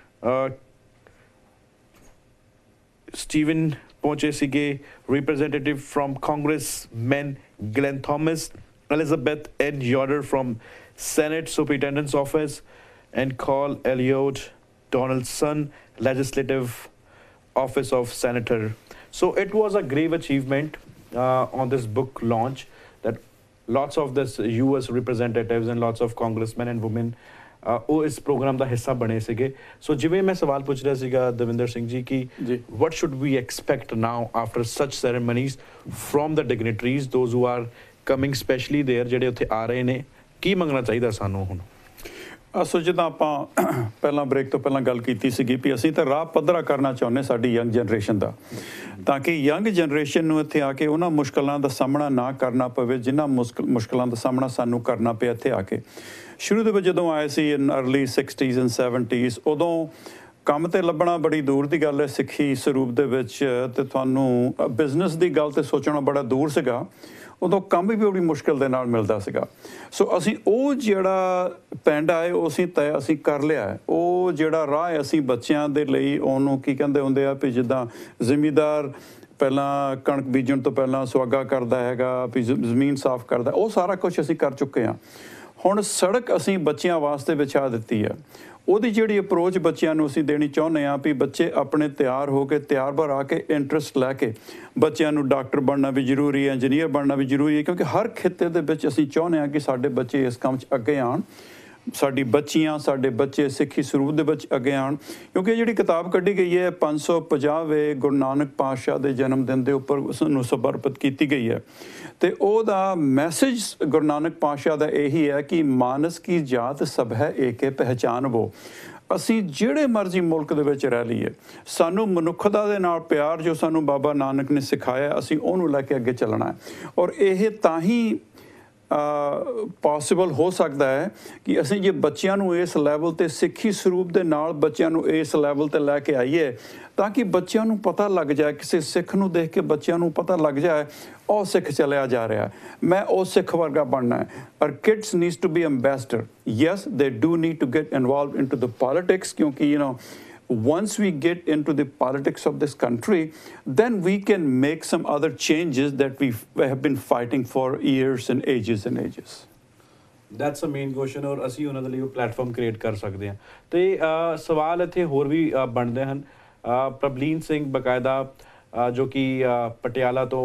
ਸਟੀਵਨ ਪਹੁੰਚੇ ਸੀਗੇ, representative former congressman Glenn Thomas, Elizabeth N. Yoder from Senate Superintendent's Office, and Carl Elliott Donaldson, Legislative Office of Senator. So it was a grave achievement on this book launch that lots of this US representatives and lots of congressmen and women ਉਹ ਇਸ programme ਦਾ ਹਿੱਸਾ ਬਣੇ ਸੀਗੇ। ਸੋ ਜਿਵੇਂ ਮੈਂ ਸਵਾਲ ਪੁੱਛ ਰਿਹਾ ਸੀਗਾ ਦਵਿੰਦਰ ਸਿੰਘ ਜੀ ਕਿ what should we expect now after such ceremonies from the dignitaries, those who are coming specially there, ਜਿਹੜੇ ਉੱਥੇ ਆ ਰਹੇ ਨੇ, ਕੀ ਮੰਗਣਾ ਚਾਹੀਦਾ ਸਾਨੂੰ ਹੁਣ? ਸੋ ਜਿੱਦਾਂ ਆਪਾਂ ਪਹਿਲਾਂ ਬ੍ਰੇਕ ਤੋਂ ਪਹਿਲਾਂ ਗੱਲ ਕੀਤੀ ਸੀਗੀ ਵੀ ਅਸੀਂ ਤਾਂ ਰਾਹ ਪੱਧਰਾ ਕਰਨਾ ਚਾਹੁੰਦੇ ਸਾਡੀ ਯੰਗ ਜਨਰੇਸ਼ਨ ਦਾ, ਤਾਂ ਕਿ ਯੰਗ ਜਨਰੇਸ਼ਨ ਨੂੰ ਇੱਥੇ ਆ ਕੇ ਉਹਨਾਂ ਮੁਸ਼ਕਲਾਂ ਦਾ ਸਾਹਮਣਾ ਨਾ ਕਰਨਾ ਪਵੇ ਜਿਨ੍ਹਾਂ ਮੁਸ਼ਕਲਾਂ ਦਾ ਸਾਹਮਣਾ ਸਾਨੂੰ ਕਰਨਾ ਪਿਆ ਇੱਥੇ ਆ ਕੇ। ਸ਼ੁਰੂ ਦੇ ਵਿੱਚ ਜਦੋਂ ਆਏ ਸੀ ਇਨ ਅਰਲੀ 60s and 70s, ਉਦੋਂ ਕੰਮ ਤੇ ਲੱਭਣਾ ਬੜੀ ਦੂਰ ਦੀ ਗੱਲ ਹੈ ਸਿੱਖੀ ਸਰੂਪ ਦੇ ਵਿੱਚ, ਤੇ ਤੁਹਾਨੂੰ ਬਿਜ਼ਨਸ ਦੀ ਗੱਲ ਤੇ ਸੋਚਣਾ ਬੜਾ ਦੂਰ ਸੀਗਾ। ਉਦੋਂ ਕੰਮ ਵੀ ਬੜੀ ਮੁਸ਼ਕਿਲ ਦੇ ਨਾਲ ਮਿਲਦਾ ਸੀਗਾ। ਸੋ ਅਸੀਂ ਉਹ ਜਿਹੜਾ ਪਿੰਡ ਆਏ ਉਹ ਅਸੀਂ ਕਰ ਲਿਆ ਹੈ। ਉਹ ਜਿਹੜਾ ਰਾਹ ਅਸੀਂ ਬੱਚਿਆਂ ਦੇ ਲਈ ਉਹਨੂੰ ਕੀ ਕਹਿੰਦੇ ਹੁੰਦੇ ਆ ਵੀ ਜਿੱਦਾਂ ਜ਼ਿਮੀਂਦਾਰ ਪਹਿਲਾਂ ਕਣਕ ਬੀਜਣ ਤੋਂ ਪਹਿਲਾਂ ਸੁਹਾਗਾ ਕਰਦਾ ਹੈਗਾ, ਵੀ ਜ਼ਮੀਨ ਸਾਫ਼ ਕਰਦਾ, ਉਹ ਸਾਰਾ ਕੁਝ ਅਸੀਂ ਕਰ ਚੁੱਕੇ ਹਾਂ। ਹੁਣ ਸੜਕ ਅਸੀਂ ਬੱਚਿਆਂ ਵਾਸਤੇ ਵਿਛਾ ਦਿੱਤੀ ਹੈ। ਉਹਦੀ ਜਿਹੜੀ ਅਪਰੋਚ ਬੱਚਿਆਂ ਨੂੰ ਅਸੀਂ ਦੇਣੀ ਚਾਹੁੰਦੇ ਹਾਂ ਵੀ ਬੱਚੇ ਆਪਣੇ ਤਿਆਰ ਹੋ ਕੇ, ਤਿਆਰ ਬਰ ਆ ਕੇ, ਇੰਟਰਸਟ ਲੈ ਕੇ, ਬੱਚਿਆਂ ਨੂੰ ਡਾਕਟਰ ਬਣਨਾ ਵੀ ਜ਼ਰੂਰੀ ਹੈ, ਇੰਜੀਨੀਅਰ ਬਣਨਾ ਵੀ ਜ਼ਰੂਰੀ ਹੈ, ਕਿਉਂਕਿ ਹਰ ਖਿੱਤੇ ਦੇ ਵਿੱਚ ਅਸੀਂ ਚਾਹੁੰਦੇ ਹਾਂ ਕਿ ਸਾਡੇ ਬੱਚੇ ਇਸ ਕੰਮ 'ਚ ਅੱਗੇ ਆਉਣ, ਸਾਡੀ ਬੱਚੀਆਂ, ਸਾਡੇ ਬੱਚੇ ਸਿੱਖੀ ਸਰੂਪ ਦੇ ਵਿੱਚ ਅੱਗੇ ਆਉਣ। ਕਿਉਂਕਿ ਜਿਹੜੀ ਕਿਤਾਬ ਕੱਢੀ ਗਈ ਹੈ 550ਵੇਂ ਗੁਰੂ ਨਾਨਕ ਪਾਤਸ਼ਾਹ ਦੇ ਜਨਮ ਦਿਨ ਦੇ ਉੱਪਰ ਉਸ ਨੂੰ ਸਮਰਪਿਤ ਕੀਤੀ ਗਈ ਹੈ, ਤੇ ਉਹਦਾ ਮੈਸੇਜ ਗੁਰੂ ਨਾਨਕ ਪਾਤਸ਼ਾਹ ਦਾ ਇਹੀ ਹੈ ਕਿ ਮਾਨਸ ਕੀ ਜਾਤ ਸਭ ਹੈ ਏਕੇ ਪਹਿਚਾਨ ਵੋ। ਅਸੀਂ ਜਿਹੜੇ ਮਰਜ਼ੀ ਮੁਲਕ ਦੇ ਵਿੱਚ ਰਹਿ ਲਈਏ, ਸਾਨੂੰ ਮਨੁੱਖਤਾ ਦੇ ਨਾਲ ਪਿਆਰ ਜੋ ਸਾਨੂੰ ਬਾਬਾ ਨਾਨਕ ਨੇ ਸਿਖਾਇਆ, ਅਸੀਂ ਉਹਨੂੰ ਲੈ ਕੇ ਅੱਗੇ ਚੱਲਣਾ ਹੈ। ਔਰ ਇਹ ਤਾਂ ਹੀ ਪੋਸੀਬਲ ਹੋ ਸਕਦਾ ਹੈ ਕਿ ਅਸੀਂ ਜੇ ਬੱਚਿਆਂ ਨੂੰ ਇਸ ਲੈਵਲ ਤੇ ਸਿੱਖੀ ਸਰੂਪ ਦੇ ਨਾਲ ਬੱਚਿਆਂ ਨੂੰ ਇਸ ਲੈਵਲ ਤੇ ਲੈ ਕੇ ਆਈਏ ਤਾਂ ਕਿ ਬੱਚਿਆਂ ਨੂੰ ਪਤਾ ਲੱਗ ਜਾਏ, ਕਿਸੇ ਸਿੱਖ ਨੂੰ ਦੇਖ ਕੇ ਬੱਚਿਆਂ ਨੂੰ ਪਤਾ ਲੱਗ ਜਾਏ ਉਹ ਸਿੱਖ ਚਲਿਆ ਜਾ ਰਿਹਾ, ਮੈਂ ਉਹ ਸਿੱਖ ਵਰਗਾ ਬਣਨਾ ਹੈ। ਔਰ kids needs to be ambassador, yes they do need to get involved into the politics, ਕਿਉਂਕਿ once we get into the politics of this country, then we can make some other changes that we have been fighting for years and ages and ages. That's a main question, ਔਰ ਅਸੀਂ ਉਹਨਾਂ ਦੇ ਲਈ ਉਹ platform create ਕਰ ਸਕਦੇ ਹਾਂ। ਤੇ ਸਵਾਲ ਇੱਥੇ ਹੋਰ ਵੀ ਬਣਦੇ ਹਨ। ਪ੍ਰਭਲੀਨ ਸਿੰਘ ਬਕਾਇਦਾ ਜੋ ਕਿ ਪਟਿਆਲਾ ਤੋਂ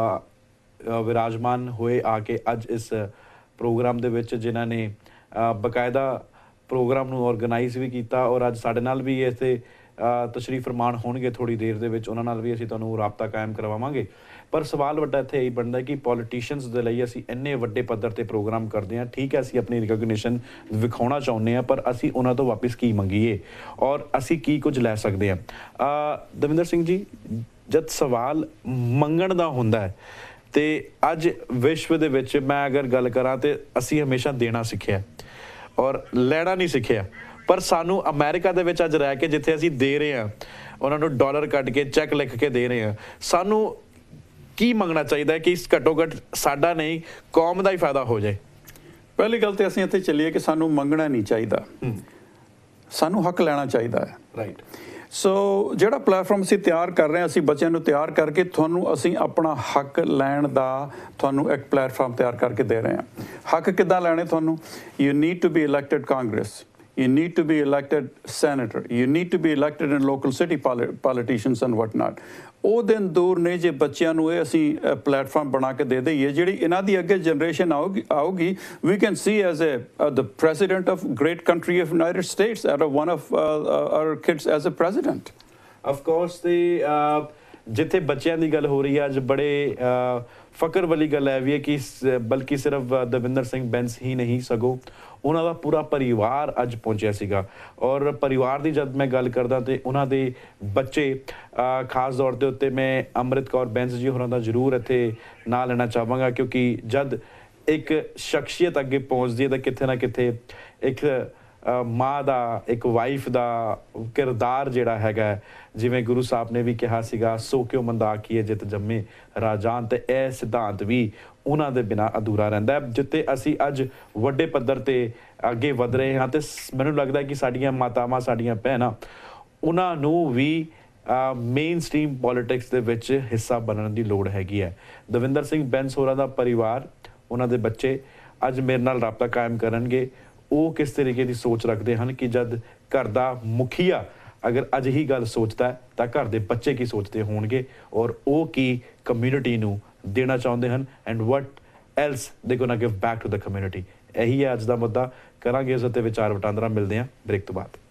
ਵਿਰਾਜਮਾਨ ਹੋਏ ਆ ਕੇ ਅੱਜ ਇਸ ਪ੍ਰੋਗਰਾਮ ਦੇ ਵਿੱਚ, ਜਿਨ੍ਹਾਂ ਨੇ ਬਕਾਇਦਾ ਪ੍ਰੋਗਰਾਮ ਨੂੰ ਆਰਗੇਨਾਈਜ਼ ਵੀ ਕੀਤਾ ਔਰ ਅੱਜ ਸਾਡੇ ਨਾਲ ਵੀ ਇਸ 'ਤੇ ਤਸ਼ਰੀਫ ਫਰਮਾਨ ਹੋਣਗੇ ਥੋੜ੍ਹੀ ਦੇਰ ਦੇ ਵਿੱਚ, ਉਹਨਾਂ ਨਾਲ ਵੀ ਅਸੀਂ ਤੁਹਾਨੂੰ ਰਾਬਤਾ ਕਾਇਮ ਕਰਵਾਵਾਂਗੇ। ਪਰ ਸਵਾਲ ਵੱਡਾ ਇੱਥੇ ਇਹ ਬਣਦਾ ਕਿ ਪੋਲੀਟੀਸ਼ੀਅਨਸ ਦੇ ਲਈ ਅਸੀਂ ਇੰਨੇ ਵੱਡੇ ਪੱਧਰ 'ਤੇ ਪ੍ਰੋਗਰਾਮ ਕਰਦੇ ਹਾਂ, ਠੀਕ ਹੈ ਅਸੀਂ ਆਪਣੀ ਰਿਕਗਨੀਸ਼ਨ ਵਿਖਾਉਣਾ ਚਾਹੁੰਦੇ ਹਾਂ, ਪਰ ਅਸੀਂ ਉਹਨਾਂ ਤੋਂ ਵਾਪਸ ਕੀ ਮੰਗੀਏ ਔਰ ਅਸੀਂ ਕੀ ਕੁਝ ਲੈ ਸਕਦੇ ਹਾਂ। ਦਵਿੰਦਰ ਸਿੰਘ ਜੀ, ਜਦ ਸਵਾਲ ਮੰਗਣ ਦਾ ਹੁੰਦਾ ਹੈ ਤੇ ਅੱਜ ਵਿਸ਼ਵ ਦੇ ਵਿੱਚ ਮੈਂ ਅਗਰ ਗੱਲ ਕਰਾਂ ਤੇ ਅਸੀਂ ਹਮੇਸ਼ਾ ਦੇਣਾ ਸਿੱਖਿਆ ਔਰ ਲੈਣਾ ਨਹੀਂ ਸਿੱਖਿਆ। ਪਰ ਸਾਨੂੰ ਅਮਰੀਕਾ ਦੇ ਵਿੱਚ ਅੱਜ ਰਹਿ ਕੇ ਜਿੱਥੇ ਅਸੀਂ ਦੇ ਰਹੇ ਹਾਂ, ਉਹਨਾਂ ਨੂੰ ਡਾਲਰ ਕੱਢ ਕੇ ਚੈੱਕ ਲਿਖ ਕੇ ਦੇ ਰਹੇ ਹਾਂ, ਸਾਨੂੰ ਕੀ ਮੰਗਣਾ ਚਾਹੀਦਾ ਹੈ ਕਿ ਘੱਟੋ ਘੱਟ ਸਾਡਾ ਨਹੀਂ ਕੌਮ ਦਾ ਹੀ ਫਾਇਦਾ ਹੋ ਜਾਏ? ਪਹਿਲੀ ਗੱਲ ਤੇ ਅਸੀਂ ਇੱਥੇ ਚੱਲੀਏ ਕਿ ਸਾਨੂੰ ਮੰਗਣਾ ਨਹੀਂ ਚਾਹੀਦਾ, ਸਾਨੂੰ ਹੱਕ ਲੈਣਾ ਚਾਹੀਦਾ ਹੈ। ਰਾਈਟ। ਸੋ ਜਿਹੜਾ ਪਲੇਟਫਾਰਮ ਅਸੀਂ ਤਿਆਰ ਕਰ ਰਹੇ ਹਾਂ, ਅਸੀਂ ਬੱਚਿਆਂ ਨੂੰ ਤਿਆਰ ਕਰਕੇ ਤੁਹਾਨੂੰ ਅਸੀਂ ਆਪਣਾ ਹੱਕ ਲੈਣ ਦਾ ਤੁਹਾਨੂੰ ਇੱਕ ਪਲੇਟਫਾਰਮ ਤਿਆਰ ਕਰਕੇ ਦੇ ਰਹੇ ਹਾਂ। ਹੱਕ ਕਿੱਦਾਂ ਲੈਣੇ ਤੁਹਾਨੂੰ? You need to be elected Congress, you need to be elected senator, you need to be elected in local city politicians and what not. ਉਹ ਦਿਨ ਦੂਰ ਨੇ ਜੇ ਬੱਚਿਆਂ ਨੂੰ ਇਹ ਅਸੀਂ ਪਲੇਟਫਾਰਮ ਬਣਾ ਕੇ ਦੇ ਦਈਏ, ਜਿਹੜੀ ਇਹਨਾਂ ਦੀ ਅੱਗੇ ਜਨਰੇਸ਼ਨ ਆਊਗੀ we can see as the president of great country of United States, one of our kids as a president. Of course, the ਜਿੱਥੇ ਬੱਚਿਆਂ ਦੀ ਗੱਲ ਹੋ ਰਹੀ ਹੈ ਅੱਜ ਬੜੇ ਫਕਰ ਵਾਲੀ ਗੱਲ ਹੈ ਵੀ ਹੈ ਕਿ ਬਲਕਿ ਸਿਰਫ ਦਵਿੰਦਰ ਸਿੰਘ ਬੈਂਸ ਹੀ ਨਹੀਂ ਸਗੋਂ ਉਹਨਾਂ ਦਾ ਪੂਰਾ ਪਰਿਵਾਰ ਅੱਜ ਪਹੁੰਚਿਆ ਸੀਗਾ। ਔਰ ਪਰਿਵਾਰ ਦੀ ਜਦ ਮੈਂ ਗੱਲ ਕਰਦਾ ਤੇ ਉਹਨਾਂ ਦੇ ਬੱਚੇ ਖਾਸ ਤੌਰ ਦੇ ਉੱਤੇ ਮੈਂ ਅੰਮ੍ਰਿਤ ਕੌਰ ਬੈਂਸ ਜੀ ਹੋਰਾਂ ਦਾ ਜ਼ਰੂਰ ਇੱਥੇ ਨਾਂ ਲੈਣਾ ਚਾਹਾਂਗਾ, ਕਿਉਂਕਿ ਜਦ ਇੱਕ ਸ਼ਖਸੀਅਤ ਅੱਗੇ ਪਹੁੰਚਦੀ ਹੈ ਤਾਂ ਕਿਤੇ ਨਾ ਕਿਤੇ ਇੱਕ ਮਾਂ ਦਾ, ਇੱਕ ਵਾਈਫ ਦਾ ਕਿਰਦਾਰ ਜਿਹੜਾ ਹੈਗਾ, ਜਿਵੇਂ ਗੁਰੂ ਸਾਹਿਬ ਨੇ ਵੀ ਕਿਹਾ ਸੀਗਾ ਸੋ ਕਿਉਂ ਮੰਦਾ ਆਖੀਏ ਜਿਤ ਜੰਮੇ ਰਾਜਾਨ, ਤੇ ਇਹ ਸਿਧਾਂਤ ਵੀ ਉਹਨਾਂ ਦੇ ਬਿਨਾਂ ਅਧੂਰਾ ਰਹਿੰਦਾ ਹੈ। ਜਿੱਥੇ ਅਸੀਂ ਅੱਜ ਵੱਡੇ ਪੱਧਰ 'ਤੇ ਅੱਗੇ ਵਧ ਰਹੇ ਹਾਂ ਤੇ ਮੈਨੂੰ ਲੱਗਦਾ ਕਿ ਸਾਡੀਆਂ ਮਾਤਾਵਾਂ, ਸਾਡੀਆਂ ਭੈਣਾਂ, ਉਹਨਾਂ ਨੂੰ ਵੀ ਮੇਨ ਸਟ੍ਰੀਮ ਪੋਲੀਟਿਕਸ ਦੇ ਵਿੱਚ ਹਿੱਸਾ ਬਣਨ ਦੀ ਲੋੜ ਹੈਗੀ ਹੈ। ਦਵਿੰਦਰ ਸਿੰਘ ਬੈਂਸ ਹੋਰਾਂ ਦਾ ਪਰਿਵਾਰ, ਉਹਨਾਂ ਦੇ ਬੱਚੇ ਅੱਜ ਮੇਰੇ ਨਾਲ ਰਾਬਤਾ ਕਾਇਮ ਕਰਨਗੇ। ਉਹ ਕਿਸ ਤਰੀਕੇ ਦੀ ਸੋਚ ਰੱਖਦੇ ਹਨ ਕਿ ਜਦ ਘਰ ਦਾ ਮੁਖੀਆ ਅਗਰ ਅਜਿਹੀ ਗੱਲ ਸੋਚਦਾ ਹੈ ਤਾਂ ਘਰ ਦੇ ਬੱਚੇ ਕੀ ਸੋਚਦੇ ਹੋਣਗੇ ਔਰ ਉਹ ਕੀ ਕਮਿਊਨਿਟੀ ਨੂੰ ਦੇਣਾ ਚਾਹੁੰਦੇ ਹਨ, and what else they gonna give back to the community. ਇਹੀ ਹੈ ਅੱਜ ਦਾ ਮੁੱਦਾ। ਕਰਾਂਗੇ ਇਸ ਉੱਤੇ ਵਿਚਾਰ ਵਟਾਂਦਰਾ। ਮਿਲਦੇ ਹਾਂ ਬ੍ਰੇਕ ਤੋਂ ਬਾਅਦ।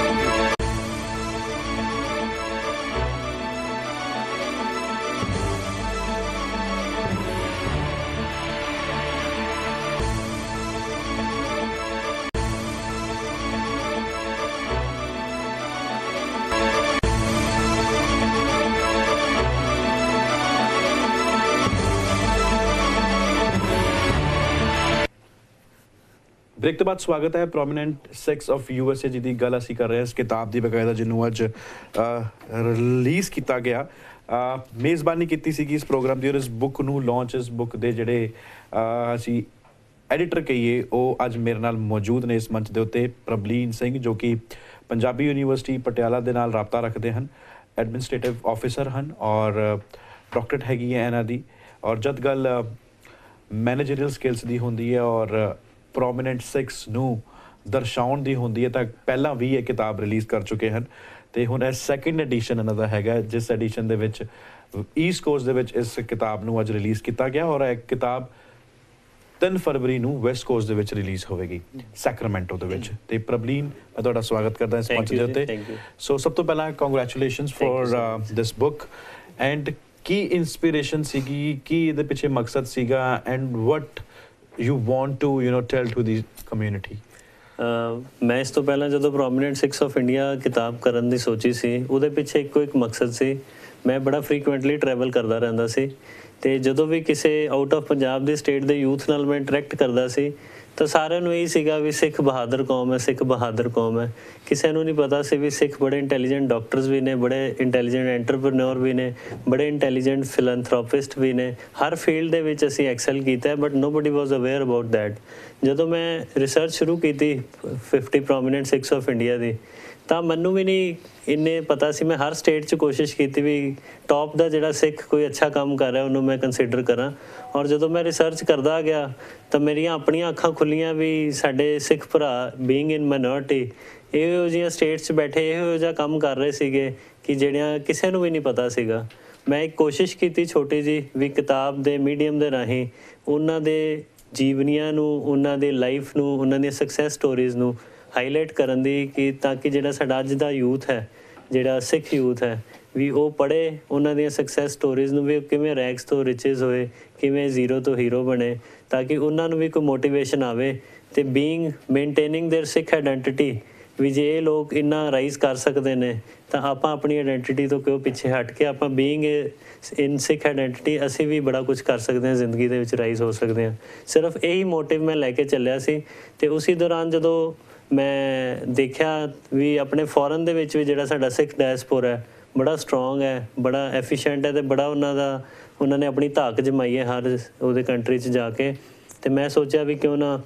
ਬ੍ਰੇਕ ਤੋਂ ਬਾਅਦ ਸਵਾਗਤ ਹੈ। ਪ੍ਰੋਮੀਨੈਂਟ 6 ਆਫ USA ਜੀ ਦੀ ਗੱਲ ਅਸੀਂ ਕਰ ਰਹੇ ਹਾਂ, ਇਸ ਕਿਤਾਬ ਦੀ ਬਕਾਇਦਾ ਜਿਹਨੂੰ ਅੱਜ ਰਿਲੀਜ਼ ਕੀਤਾ ਗਿਆ। ਮੇਜ਼ਬਾਨੀ ਕੀਤੀ ਸੀਗੀ ਇਸ ਪ੍ਰੋਗਰਾਮ ਦੀ ਔਰ ਇਸ ਬੁੱਕ ਨੂੰ ਲਾਂਚ, ਇਸ ਬੁੱਕ ਦੇ ਜਿਹੜੇ ਅਸੀਂ ਐਡੀਟਰ ਕਹੀਏ ਉਹ ਅੱਜ ਮੇਰੇ ਨਾਲ ਮੌਜੂਦ ਨੇ ਇਸ ਮੰਚ ਦੇ ਉੱਤੇ। ਪ੍ਰਭਲੀਨ ਸਿੰਘ ਜੋ ਕਿ ਪੰਜਾਬੀ ਯੂਨੀਵਰਸਿਟੀ ਪਟਿਆਲਾ ਦੇ ਨਾਲ ਰਾਬਤਾ ਰੱਖਦੇ ਹਨ, ਐਡਮਿਨਿਸਟ੍ਰੇਟਿਵ ਆਫਿਸਰ ਹਨ ਔਰ ਡਾਕਟਰੇਟ ਹੈਗੀ ਹੈ ਇਹਨਾਂ ਦੀ। ਔਰ ਜਦ ਗੱਲ ਮੈਨੇਜਰੀਅਲ ਸਕਿੱਲਸ ਦੀ ਹੁੰਦੀ ਹੈ ਔਰ ਪ੍ਰੋਮੀਨੈਂਟ 6 ਨੂੰ ਦਰਸਾਉਣ ਦੀ ਹੁੰਦੀ ਹੈ ਤਾਂ ਪਹਿਲਾਂ ਵੀ ਇਹ ਕਿਤਾਬ ਰਿਲੀਜ਼ ਕਰ ਚੁੱਕੇ ਹਨ ਤੇ ਹੁਣ ਇਹ ਸੈਕਿੰਡ ਐਡੀਸ਼ਨ ਇਹਨਾਂ ਦਾ ਹੈਗਾ, ਜਿਸ ਐਡੀਸ਼ਨ ਦੇ ਵਿੱਚ ਈਸਟ ਕੋਸਟ ਦੇ ਵਿੱਚ ਇਸ ਕਿਤਾਬ ਨੂੰ ਅੱਜ ਰਿਲੀਜ਼ ਕੀਤਾ ਗਿਆ ਔਰ ਇਹ ਕਿਤਾਬ 3 ਫਰਵਰੀ ਨੂੰ ਵੈਸਟ ਕੋਸਟ ਦੇ ਵਿੱਚ ਰਿਲੀਜ਼ ਹੋਵੇਗੀ, ਸੈਕਰਾਮੈਂਟੋ ਦੇ ਵਿੱਚ। ਤੇ ਪ੍ਰਭਲੀਨ, ਮੈਂ ਤੁਹਾਡਾ ਸਵਾਗਤ ਕਰਦਾ ਇਸ ਮੰਚ ਦੇ ਉੱਤੇ। ਸੋ ਸਭ ਤੋਂ ਪਹਿਲਾਂ congratulations for this book, and ਕੀ ਇਨਸਪੀਰੇਸ਼ਨ ਸੀਗੀ, ਕੀ ਇਹਦੇ ਪਿੱਛੇ ਮਕਸਦ ਸੀਗਾ, and what you want to tell to the community? ਮੈਂ ਇਸ ਤੋਂ ਪਹਿਲਾਂ ਜਦੋਂ ਪ੍ਰੋਮੀਨੈਂਟ 6 ਆਫ ਇੰਡੀਆ ਕਿਤਾਬ ਕਰਨ ਦੀ ਸੋਚੀ ਸੀ, ਉਹਦੇ ਪਿੱਛੇ ਇੱਕੋ ਇੱਕ ਮਕਸਦ ਸੀ। ਮੈਂ ਬੜਾ ਫ੍ਰੀਕੁਐਂਟਲੀ ਟਰੈਵਲ ਕਰਦਾ ਰਹਿੰਦਾ ਸੀ ਤੇ ਜਦੋਂ ਵੀ ਕਿਸੇ ਆਊਟ ਆਫ ਪੰਜਾਬ ਦੇ ਸਟੇਟ ਦੇ ਯੂਥ ਨਾਲ ਮੈਂ ਇੰਟਰੈਕਟ ਕਰਦਾ ਸੀ ਤਾਂ ਸਾਰਿਆਂ ਨੂੰ ਇਹ ਸੀਗਾ ਵੀ ਸਿੱਖ ਬਹਾਦਰ ਕੌਮ ਹੈ, ਸਿੱਖ ਬਹਾਦਰ ਕੌਮ ਹੈ। ਕਿਸੇ ਨੂੰ ਨਹੀਂ ਪਤਾ ਸੀ ਵੀ ਸਿੱਖ ਬੜੇ ਇੰਟੈਲੀਜੈਂਟ ਡਾਕਟਰਸ ਵੀ ਨੇ, ਬੜੇ ਇੰਟੈਲੀਜੈਂਟ ਐਂਟਰਪ੍ਰੈਨਿਓਰ ਵੀ ਨੇ, ਬੜੇ ਇੰਟੈਲੀਜੈਂਟ ਫਿਲੈਂਥਰੋਪਿਸਟ ਵੀ ਨੇ। ਹਰ ਫੀਲਡ ਦੇ ਵਿੱਚ ਅਸੀਂ ਐਕਸੈਲ ਕੀਤਾ but nobody was aware about that. ਜਦੋਂ ਮੈਂ ਰਿਸਰਚ ਸ਼ੁਰੂ ਕੀਤੀ 50 ਪ੍ਰੋਮੀਨੈਂਟ ਸਿੱਖਸ ਆਫ ਇੰਡੀਆ ਦੀ, ਤਾਂ ਮੈਨੂੰ ਵੀ ਨਹੀਂ ਇੰਨੇ ਪਤਾ ਸੀ। ਮੈਂ ਹਰ ਸਟੇਟ 'ਚ ਕੋਸ਼ਿਸ਼ ਕੀਤੀ ਵੀ ਟੌਪ ਦਾ ਜਿਹੜਾ ਸਿੱਖ ਕੋਈ ਅੱਛਾ ਕੰਮ ਕਰ ਰਿਹਾ ਉਹਨੂੰ ਮੈਂ ਕੰਸੀਡਰ ਕਰਾਂ। ਔਰ ਜਦੋਂ ਮੈਂ ਰਿਸਰਚ ਕਰਦਾ ਗਿਆ ਤਾਂ ਮੇਰੀਆਂ ਆਪਣੀਆਂ ਅੱਖਾਂ ਖੁੱਲੀਆਂ ਵੀ ਸਾਡੇ ਸਿੱਖ ਭਰਾ ਬੀਇੰਗ ਇਨ ਮਾਈਨੋਰਿਟੀ ਇਹੋ ਜਿਹੀਆਂ ਸਟੇਟਸ 'ਚ ਬੈਠੇ ਇਹੋ ਜਿਹਾ ਕੰਮ ਕਰ ਰਹੇ ਸੀਗੇ ਕਿ ਜਿਹੜਿਆਂ ਕਿਸੇ ਨੂੰ ਵੀ ਨਹੀਂ ਪਤਾ ਸੀਗਾ। ਮੈਂ ਇੱਕ ਕੋਸ਼ਿਸ਼ ਕੀਤੀ ਛੋਟੀ ਜਿਹੀ ਵੀ ਕਿਤਾਬ ਦੇ ਮੀਡੀਅਮ ਦੇ ਰਾਹੀਂ ਉਹਨਾਂ ਦੇ ਜੀਵਨੀਆਂ ਨੂੰ, ਉਹਨਾਂ ਦੇ ਲਾਈਫ ਨੂੰ, ਉਹਨਾਂ ਦੀਆਂ ਸਕਸੈਸ ਸਟੋਰੀਜ਼ ਨੂੰ ਹਾਈਲਾਈਟ ਕਰਨ ਦੀ, ਕਿ ਤਾਂ ਕਿ ਜਿਹੜਾ ਸਾਡਾ ਅੱਜ ਦਾ ਯੂਥ ਹੈ, ਜਿਹੜਾ ਸਿੱਖ ਯੂਥ ਹੈ ਵੀ ਉਹ ਪੜ੍ਹੇ ਉਹਨਾਂ ਦੀਆਂ ਸਕਸੈਸ ਸਟੋਰੀਜ਼ ਨੂੰ, ਵੀ ਕਿਵੇਂ ਰੈਗਸ ਤੋਂ ਰਿਚਿਸ ਹੋਏ, ਕਿਵੇਂ ਜ਼ੀਰੋ ਤੋਂ ਹੀਰੋ ਬਣੇ, ਤਾਂ ਕਿ ਉਹਨਾਂ ਨੂੰ ਵੀ ਕੋਈ ਮੋਟੀਵੇਸ਼ਨ ਆਵੇ। ਤੇ being maintaining their Sikh identity, ਵੀ ਜੇ ਇਹ ਲੋਕ ਇੰਨਾ ਰਾਈਜ਼ ਕਰ ਸਕਦੇ ਨੇ ਤਾਂ ਆਪਾਂ ਆਪਣੀ ਆਈਡੈਂਟੀਟੀ ਤੋਂ ਕਿਉਂ ਪਿੱਛੇ ਹਟ ਕੇ, ਆਪਾਂ ਬੀਇੰਗ ਇਨ ਸਿੱਖ ਆਈਡੈਂਟੀਟੀ ਅਸੀਂ ਵੀ ਬੜਾ ਕੁਝ ਕਰ ਸਕਦੇ ਹਾਂ, ਜ਼ਿੰਦਗੀ ਦੇ ਵਿੱਚ ਰਾਈਜ਼ ਹੋ ਸਕਦੇ ਹਾਂ। ਸਿਰਫ ਇਹੀ ਮੋਟਿਵ ਮੈਂ ਲੈ ਕੇ ਚੱਲਿਆ ਸੀ। ਤੇ ਉਸੇ ਦੌਰਾਨ ਜਦੋਂ ਮੈਂ ਦੇਖਿਆ ਵੀ ਆਪਣੇ ਫੋਰਨ ਦੇ ਵਿੱਚ ਵੀ ਜਿਹੜਾ ਸਾਡਾ ਸਿੱਖ ਡਾਇਸਪੋਰਾ ਹੈ ਬੜਾ ਸਟਰੋਂਗ ਹੈ, ਬੜਾ ਐਫੀਸ਼ੀਐਂਟ ਹੈ, ਤੇ ਬੜਾ ਉਹਨਾਂ ਨੇ ਆਪਣੀ ਧਾਕ ਜਮਾਈ ਹੈ ਹਰ ਉਹਦੇ ਕੰਟਰੀ 'ਚ ਜਾ ਕੇ। ਤੇ ਮੈਂ ਸੋਚਿਆ ਵੀ ਕਿਉਂ ਨਾ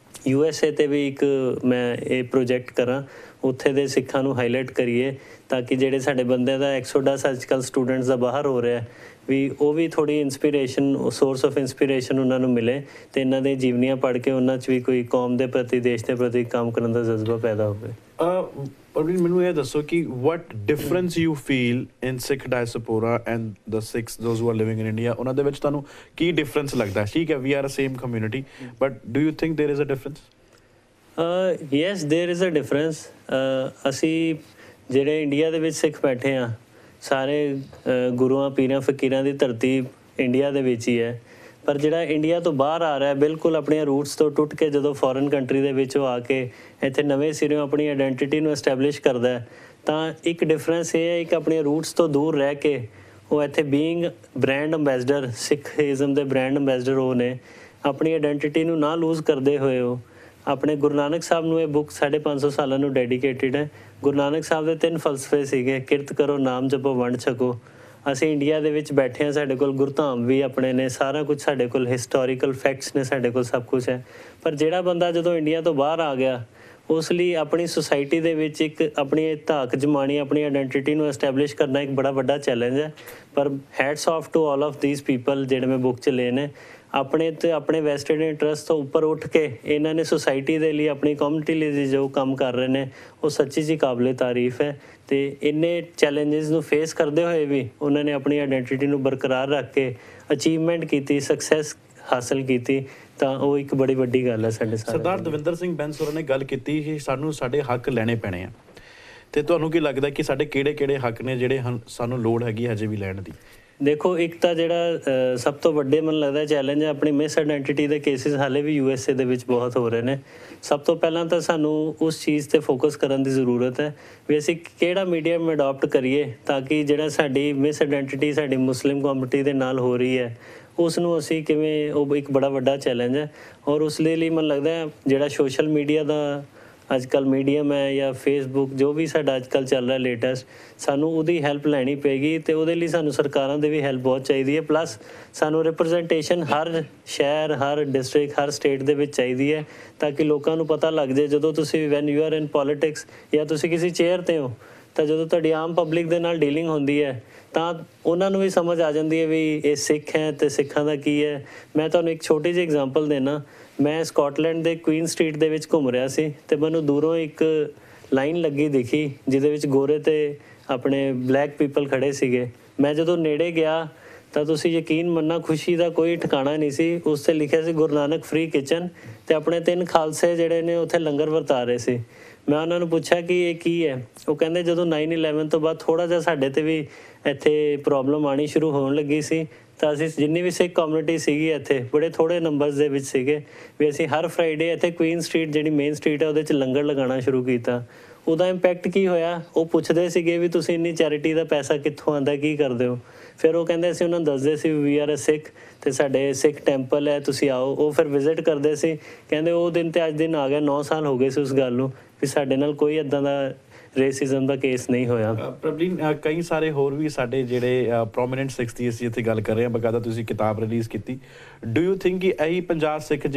USA ਤੇ ਵੀ ਇੱਕ ਮੈਂ ਇਹ ਪ੍ਰੋਜੈਕਟ ਕਰਾਂ, ਉੱਥੇ ਦੇ ਸਿੱਖਾਂ ਨੂੰ ਹਾਈਲਾਈਟ ਕਰੀਏ, ਤਾਂ ਕਿ ਜਿਹੜੇ ਸਾਡੇ ਬੰਦੇ ਦਾ ਐਕਸੋਡਸ ਅੱਜ ਕੱਲ੍ਹ ਸਟੂਡੈਂਟਸ ਦਾ ਬਾਹਰ ਹੋ ਰਿਹਾ ਵੀ ਉਹ ਵੀ ਥੋੜ੍ਹੀ ਇੰਸਪੀਰੇਸ਼ਨ, ਸੋਰਸ ਆਫ ਇੰਸਪੀਰੇਸ਼ਨ ਉਹਨਾਂ ਨੂੰ ਮਿਲੇ, ਤੇ ਇਹਨਾਂ ਦੇ ਜੀਵਨੀਆਂ ਪੜ੍ਹ ਕੇ ਉਹਨਾਂ 'ਚ ਵੀ ਕੋਈ ਕੌਮ ਦੇ ਪ੍ਰਤੀ, ਦੇਸ਼ ਦੇ ਪ੍ਰਤੀ ਕੰਮ ਕਰਨ ਦਾ ਜਜ਼ਬਾ ਪੈਦਾ ਹੋਵੇ। ਪ੍ਰਵੀਨ, ਮੈਨੂੰ ਇਹ ਦੱਸੋ ਕਿ what difference you feel in Sikh diaspora and the Sikhs, those who are living in India, ਉਹਨਾਂ ਦੇ ਵਿੱਚ ਤੁਹਾਨੂੰ ਕੀ ਡਿਫਰੈਂਸ ਲੱਗਦਾ? ਠੀਕ ਹੈ, we are a same community, but do you think there is a difference? Yes, there is a difference. ਅਸੀਂ ਜਿਹੜੇ India ਦੇ ਵਿੱਚ ਸਿੱਖ ਬੈਠੇ ਹਾਂ, ਸਾਰੇ ਗੁਰੂਆਂ, ਪੀਰਾਂ, ਫਕੀਰਾਂ ਦੀ ਧਰਤੀ ਇੰਡੀਆ ਦੇ ਵਿੱਚ ਹੀ ਹੈ। ਪਰ ਜਿਹੜਾ ਇੰਡੀਆ ਤੋਂ ਬਾਹਰ ਆ ਰਿਹਾ, ਬਿਲਕੁਲ ਆਪਣੀਆਂ ਰੂਟਸ ਤੋਂ ਟੁੱਟ ਕੇ ਜਦੋਂ ਫੋਰਨ ਕੰਟਰੀ ਦੇ ਵਿੱਚ ਉਹ ਆ ਕੇ ਇੱਥੇ ਨਵੇਂ ਸਿਰਿਓਂ ਆਪਣੀ ਆਈਡੈਂਟੀਟੀ ਨੂੰ ਐਸਟੈਬਲਿਸ਼ ਕਰਦਾ ਹੈ, ਤਾਂ ਇੱਕ ਡਿਫਰੈਂਸ ਇਹ ਹੈ, ਇੱਕ ਆਪਣੀਆਂ ਰੂਟਸ ਤੋਂ ਦੂਰ ਰਹਿ ਕੇ ਉਹ ਇੱਥੇ ਬੀਇੰਗ ਬ੍ਰਾਂਡ ਅੰਬੈਸਡਰ, ਸਿੱਖਇਜ਼ਮ ਦੇ ਬ੍ਰਾਂਡ ਅੰਬੈਸਡਰ ਉਹ ਨੇ, ਆਪਣੀ ਆਈਡੈਂਟੀਟੀ ਨੂੰ ਨਾ ਲੂਜ਼ ਕਰਦੇ ਹੋਏ ਉਹ ਆਪਣੇ ਗੁਰੂ ਨਾਨਕ ਸਾਹਿਬ ਨੂੰ, ਇਹ ਬੁੱਕ 550 ਸਾਲਾਂ ਨੂੰ ਡੈਡੀਕੇਟਿਡ ਹੈ। ਗੁਰੂ ਨਾਨਕ ਸਾਹਿਬ ਦੇ 3 ਫਲਸਫੇ ਸੀਗੇ, ਕਿਰਤ ਕਰੋ, ਨਾਮ ਜਪੋ, ਵੰਡ ਛਕੋ। ਅਸੀਂ ਇੰਡੀਆ ਦੇ ਵਿੱਚ ਬੈਠੇ ਹਾਂ, ਸਾਡੇ ਕੋਲ ਗੁਰਧਾਮ ਵੀ ਆਪਣੇ ਨੇ, ਸਾਰਾ ਕੁਝ ਸਾਡੇ ਕੋਲ, ਹਿਸਟੋਰੀਕਲ ਫੈਕਟਸ ਨੇ ਸਾਡੇ ਕੋਲ, ਸਭ ਕੁਝ ਹੈ। ਪਰ ਜਿਹੜਾ ਬੰਦਾ ਜਦੋਂ ਇੰਡੀਆ ਤੋਂ ਬਾਹਰ ਆ ਗਿਆ, ਉਸ ਲਈ ਆਪਣੀ ਸੁਸਾਇਟੀ ਦੇ ਵਿੱਚ ਇੱਕ ਆਪਣੀ ਧਾਕ ਜਮਾਣੀ, ਆਪਣੀ ਆਈਡੈਂਟੀਟੀ ਨੂੰ ਐਸਟੈਬਲਿਸ਼ ਕਰਨਾ ਇੱਕ ਬੜਾ ਵੱਡਾ ਚੈਲੰਜ ਹੈ। ਪਰ hats off to all of these people ਜਿਹੜੇ ਮੈਂ ਬੁੱਕ 'ਚ ਲਏ ਨੇ, ਆਪਣੇ ਵੈਸਟਡ ਇੰਟਰਸਟ ਤੋਂ ਉੱਪਰ ਉੱਠ ਕੇ ਇਹਨਾਂ ਨੇ ਸੁਸਾਇਟੀ ਦੇ ਲਈ, ਆਪਣੀ ਕਮਿਊਨਿਟੀ ਲਈ ਜੋ ਕੰਮ ਕਰ ਰਹੇ ਨੇ, ਉਹ ਸੱਚੀ ਜੀ ਕਾਬਲੇ ਤਾਰੀਫ ਹੈ। ਤੇ ਇੰਨੇ ਚੈਲੰਜਸ ਨੂੰ ਫੇਸ ਕਰਦੇ ਹੋਏ ਵੀ ਉਹਨਾਂ ਨੇ ਆਪਣੀ ਆਈਡੈਂਟੀਟੀ ਨੂੰ ਬਰਕਰਾਰ ਰੱਖ ਕੇ ਅਚੀਵਮੈਂਟ ਕੀਤੀ, ਸਕਸੈਸ ਹਾਸਲ ਕੀਤੀ, ਤਾਂ ਉਹ ਇੱਕ ਬੜੀ ਵੱਡੀ ਗੱਲ ਹੈ ਸਾਡੇ ਸਾਰਿਆਂ ਲਈ। ਸਰਦਾਰ ਦਵਿੰਦਰ ਸਿੰਘ ਬੈਂਸ ਹੋਰਾਂ ਨੇ ਗੱਲ ਕੀਤੀ ਕਿ ਸਾਨੂੰ ਸਾਡੇ ਹੱਕ ਲੈਣੇ ਪੈਣੇ ਆ, ਤੇ ਤੁਹਾਨੂੰ ਕੀ ਲੱਗਦਾ ਕਿ ਸਾਡੇ ਕਿਹੜੇ ਹੱਕ ਨੇ ਜਿਹੜੇ ਸਾਨੂੰ ਲੋੜ ਹੈਗੀ ਹਜੇ ਵੀ ਲੈਣ ਦੀ? ਦੇਖੋ, ਇੱਕ ਤਾਂ ਜਿਹੜਾ ਸਭ ਤੋਂ ਵੱਡੇ ਮੈਨੂੰ ਲੱਗਦਾ ਚੈਲੰਜ ਹੈ, ਆਪਣੀ ਮਿਸ ਆਈਡੈਂਟੀਟੀ ਦੇ ਕੇਸਿਸ ਹਾਲੇ ਵੀ USA ਦੇ ਵਿੱਚ ਬਹੁਤ ਹੋ ਰਹੇ ਨੇ। ਸਭ ਤੋਂ ਪਹਿਲਾਂ ਤਾਂ ਸਾਨੂੰ ਉਸ ਚੀਜ਼ 'ਤੇ ਫੋਕਸ ਕਰਨ ਦੀ ਜ਼ਰੂਰਤ ਹੈ ਵੀ ਅਸੀਂ ਕਿਹੜਾ ਮੀਡੀਅਮ ਅਡਾਪਟ ਕਰੀਏ, ਤਾਂ ਕਿ ਜਿਹੜਾ ਸਾਡੀ ਮਿਸ ਆਈਡੈਂਟੀਟੀ ਸਾਡੀ ਮੁਸਲਿਮ ਕਮਿਊਨਿਟੀ ਦੇ ਨਾਲ ਹੋ ਰਹੀ ਹੈ, ਉਸ ਨੂੰ ਅਸੀਂ ਕਿਵੇਂ, ਉਹ ਇੱਕ ਬੜਾ ਵੱਡਾ ਚੈਲੰਜ ਹੈ। ਔਰ ਉਸ ਲਈ ਮੈਨੂੰ ਲੱਗਦਾ ਜਿਹੜਾ ਸੋਸ਼ਲ ਮੀਡੀਆ ਦਾ ਅੱਜ ਕੱਲ੍ਹ ਮੀਡੀਅਮ ਹੈ, ਜਾਂ ਫੇਸਬੁੱਕ, ਜੋ ਵੀ ਸਾਡਾ ਅੱਜ ਕੱਲ੍ਹ ਚੱਲ ਰਿਹਾ ਲੇਟੈਸਟ, ਸਾਨੂੰ ਉਹਦੀ ਹੈਲਪ ਲੈਣੀ ਪਏਗੀ। ਤੇ ਉਹਦੇ ਲਈ ਸਾਨੂੰ ਸਰਕਾਰਾਂ ਦੀ ਵੀ ਹੈਲਪ ਬਹੁਤ ਚਾਹੀਦੀ ਹੈ। ਪਲੱਸ ਸਾਨੂੰ ਰਿਪਰੈਜ਼ੈਂਟੇਸ਼ਨ ਹਰ ਸ਼ਹਿਰ, ਹਰ ਡਿਸਟ੍ਰਿਕਟ, ਹਰ ਸਟੇਟ ਦੇ ਵਿੱਚ ਚਾਹੀਦੀ ਹੈ, ਤਾਂ ਕਿ ਲੋਕਾਂ ਨੂੰ ਪਤਾ ਲੱਗ ਜਾਏ ਜਦੋਂ ਤੁਸੀਂ when you are in politics, ਜਾਂ ਤੁਸੀਂ ਕਿਸੇ ਚੇਅਰ 'ਤੇ ਹੋ, ਤਾਂ ਜਦੋਂ ਤੁਹਾਡੀ ਆਮ ਪਬਲਿਕ ਦੇ ਨਾਲ ਡੀਲਿੰਗ ਹੁੰਦੀ ਹੈ, ਤਾਂ ਉਹਨਾਂ ਨੂੰ ਵੀ ਸਮਝ ਆ ਜਾਂਦੀ ਹੈ ਵੀ ਇਹ ਸਿੱਖ ਹੈ ਅਤੇ ਸਿੱਖਾਂ ਦਾ ਕੀ ਹੈ। ਮੈਂ ਤੁਹਾਨੂੰ ਇੱਕ ਛੋਟੀ ਜਿਹੀ ਐਗਜ਼ਾਮਪਲ ਦੇਣਾ। ਮੈਂ ਸਕਾਟਲੈਂਡ ਦੇ ਕੁਈਨ ਸਟਰੀਟ ਦੇ ਵਿੱਚ ਘੁੰਮ ਰਿਹਾ ਸੀ, ਅਤੇ ਮੈਨੂੰ ਦੂਰੋਂ ਇੱਕ ਲਾਈਨ ਲੱਗੀ ਦਿਖੀ ਜਿਹਦੇ ਵਿੱਚ ਗੋਰੇ ਅਤੇ ਆਪਣੇ ਬਲੈਕ ਪੀਪਲ ਖੜ੍ਹੇ ਸੀਗੇ। ਮੈਂ ਜਦੋਂ ਨੇੜੇ ਗਿਆ ਤਾਂ ਤੁਸੀਂ ਯਕੀਨ ਮੰਨਣਾ, ਖੁਸ਼ੀ ਦਾ ਕੋਈ ਠਿਕਾਣਾ ਨਹੀਂ ਸੀ। ਉਸ 'ਤੇ ਲਿਖਿਆ ਸੀ ਗੁਰੂ ਨਾਨਕ ਫ੍ਰੀ ਕਿਚਨ, ਅਤੇ ਆਪਣੇ 3 ਖਾਲਸੇ ਜਿਹੜੇ ਨੇ ਉੱਥੇ ਲੰਗਰ ਵਰਤਾ ਰਹੇ ਸੀ। ਮੈਂ ਉਹਨਾਂ ਨੂੰ ਪੁੱਛਿਆ ਕਿ ਇਹ ਕੀ ਹੈ? ਉਹ ਕਹਿੰਦੇ ਜਦੋਂ 9/11 ਤੋਂ ਬਾਅਦ ਥੋੜ੍ਹਾ ਜਿਹਾ ਸਾਡੇ 'ਤੇ ਵੀ ਇੱਥੇ ਪ੍ਰੋਬਲਮ ਆਉਣੀ ਸ਼ੁਰੂ ਹੋਣ ਲੱਗੀ ਸੀ, ਤਾਂ ਅਸੀਂ ਜਿੰਨੀ ਵੀ ਸਿੱਖ ਕਮਿਊਨਿਟੀ ਸੀਗੀ ਇੱਥੇ, ਬੜੇ ਥੋੜ੍ਹੇ ਨੰਬਰਸ ਦੇ ਵਿੱਚ ਸੀਗੇ, ਵੀ ਅਸੀਂ ਹਰ ਫਰਾਈਡੇ ਇੱਥੇ ਕੁਈਨ ਸਟਰੀਟ ਜਿਹੜੀ ਮੇਨ ਸਟਰੀਟ ਹੈ ਉਹਦੇ 'ਚ ਲੰਗਰ ਲਗਾਉਣਾ ਸ਼ੁਰੂ ਕੀਤਾ। ਉਹਦਾ ਇੰਪੈਕਟ ਕੀ ਹੋਇਆ, ਉਹ ਪੁੱਛਦੇ ਸੀਗੇ ਵੀ ਤੁਸੀਂ ਇੰਨੀ ਚੈਰਿਟੀ ਦਾ ਪੈਸਾ ਕਿੱਥੋਂ ਆਉਂਦਾ, ਕੀ ਕਰਦੇ ਹੋ। ਫਿਰ ਉਹ ਕਹਿੰਦੇ ਅਸੀਂ ਉਹਨਾਂ ਨੂੰ ਦੱਸਦੇ ਸੀ ਵੀ ਆਰ ਅ ਸਿੱਖ ਅਤੇ ਸਾਡੇ ਸਿੱਖ ਟੈਂਪਲ ਹੈ, ਤੁਸੀਂ ਆਓ। ਉਹ ਫਿਰ ਵਿਜ਼ਿਟ ਕਰਦੇ ਸੀ, ਕਹਿੰਦੇ ਉਹ ਦਿਨ ਤੇ ਅੱਜ ਦਿਨ ਆ ਗਿਆ, 9 ਸਾਲ ਹੋ ਗਏ ਸੀ ਉਸ ਗੱਲ ਨੂੰ, ਵੀ ਸਾਡੇ ਨਾਲ ਕੋਈ ਇੱਦਾਂ ਦਾ ਰੇਸਿਜ਼ਮ ਦਾ ਕੇਸ ਨਹੀਂ ਹੋਇਆ। ਪ੍ਰਬਲੀਨ, ਕਈ ਸਾਰੇ ਹੋਰ ਵੀ ਸਾਡੇ ਜਿਹੜੇ ਪ੍ਰੋਮੀਨੈਂਟ ਸਿੱਖਸ ਦੀ ਅਸੀਂ ਇੱਥੇ ਗੱਲ ਕਰ ਰਹੇ ਹਾਂ, ਬਕਾਇਦਾ ਤੁਸੀਂ ਕਿਤਾਬ ਰਿਲੀਜ਼ ਕੀਤੀ। ਡੂ ਯੂ ਥਿੰਕ ਕਿ ਇਹੀ 50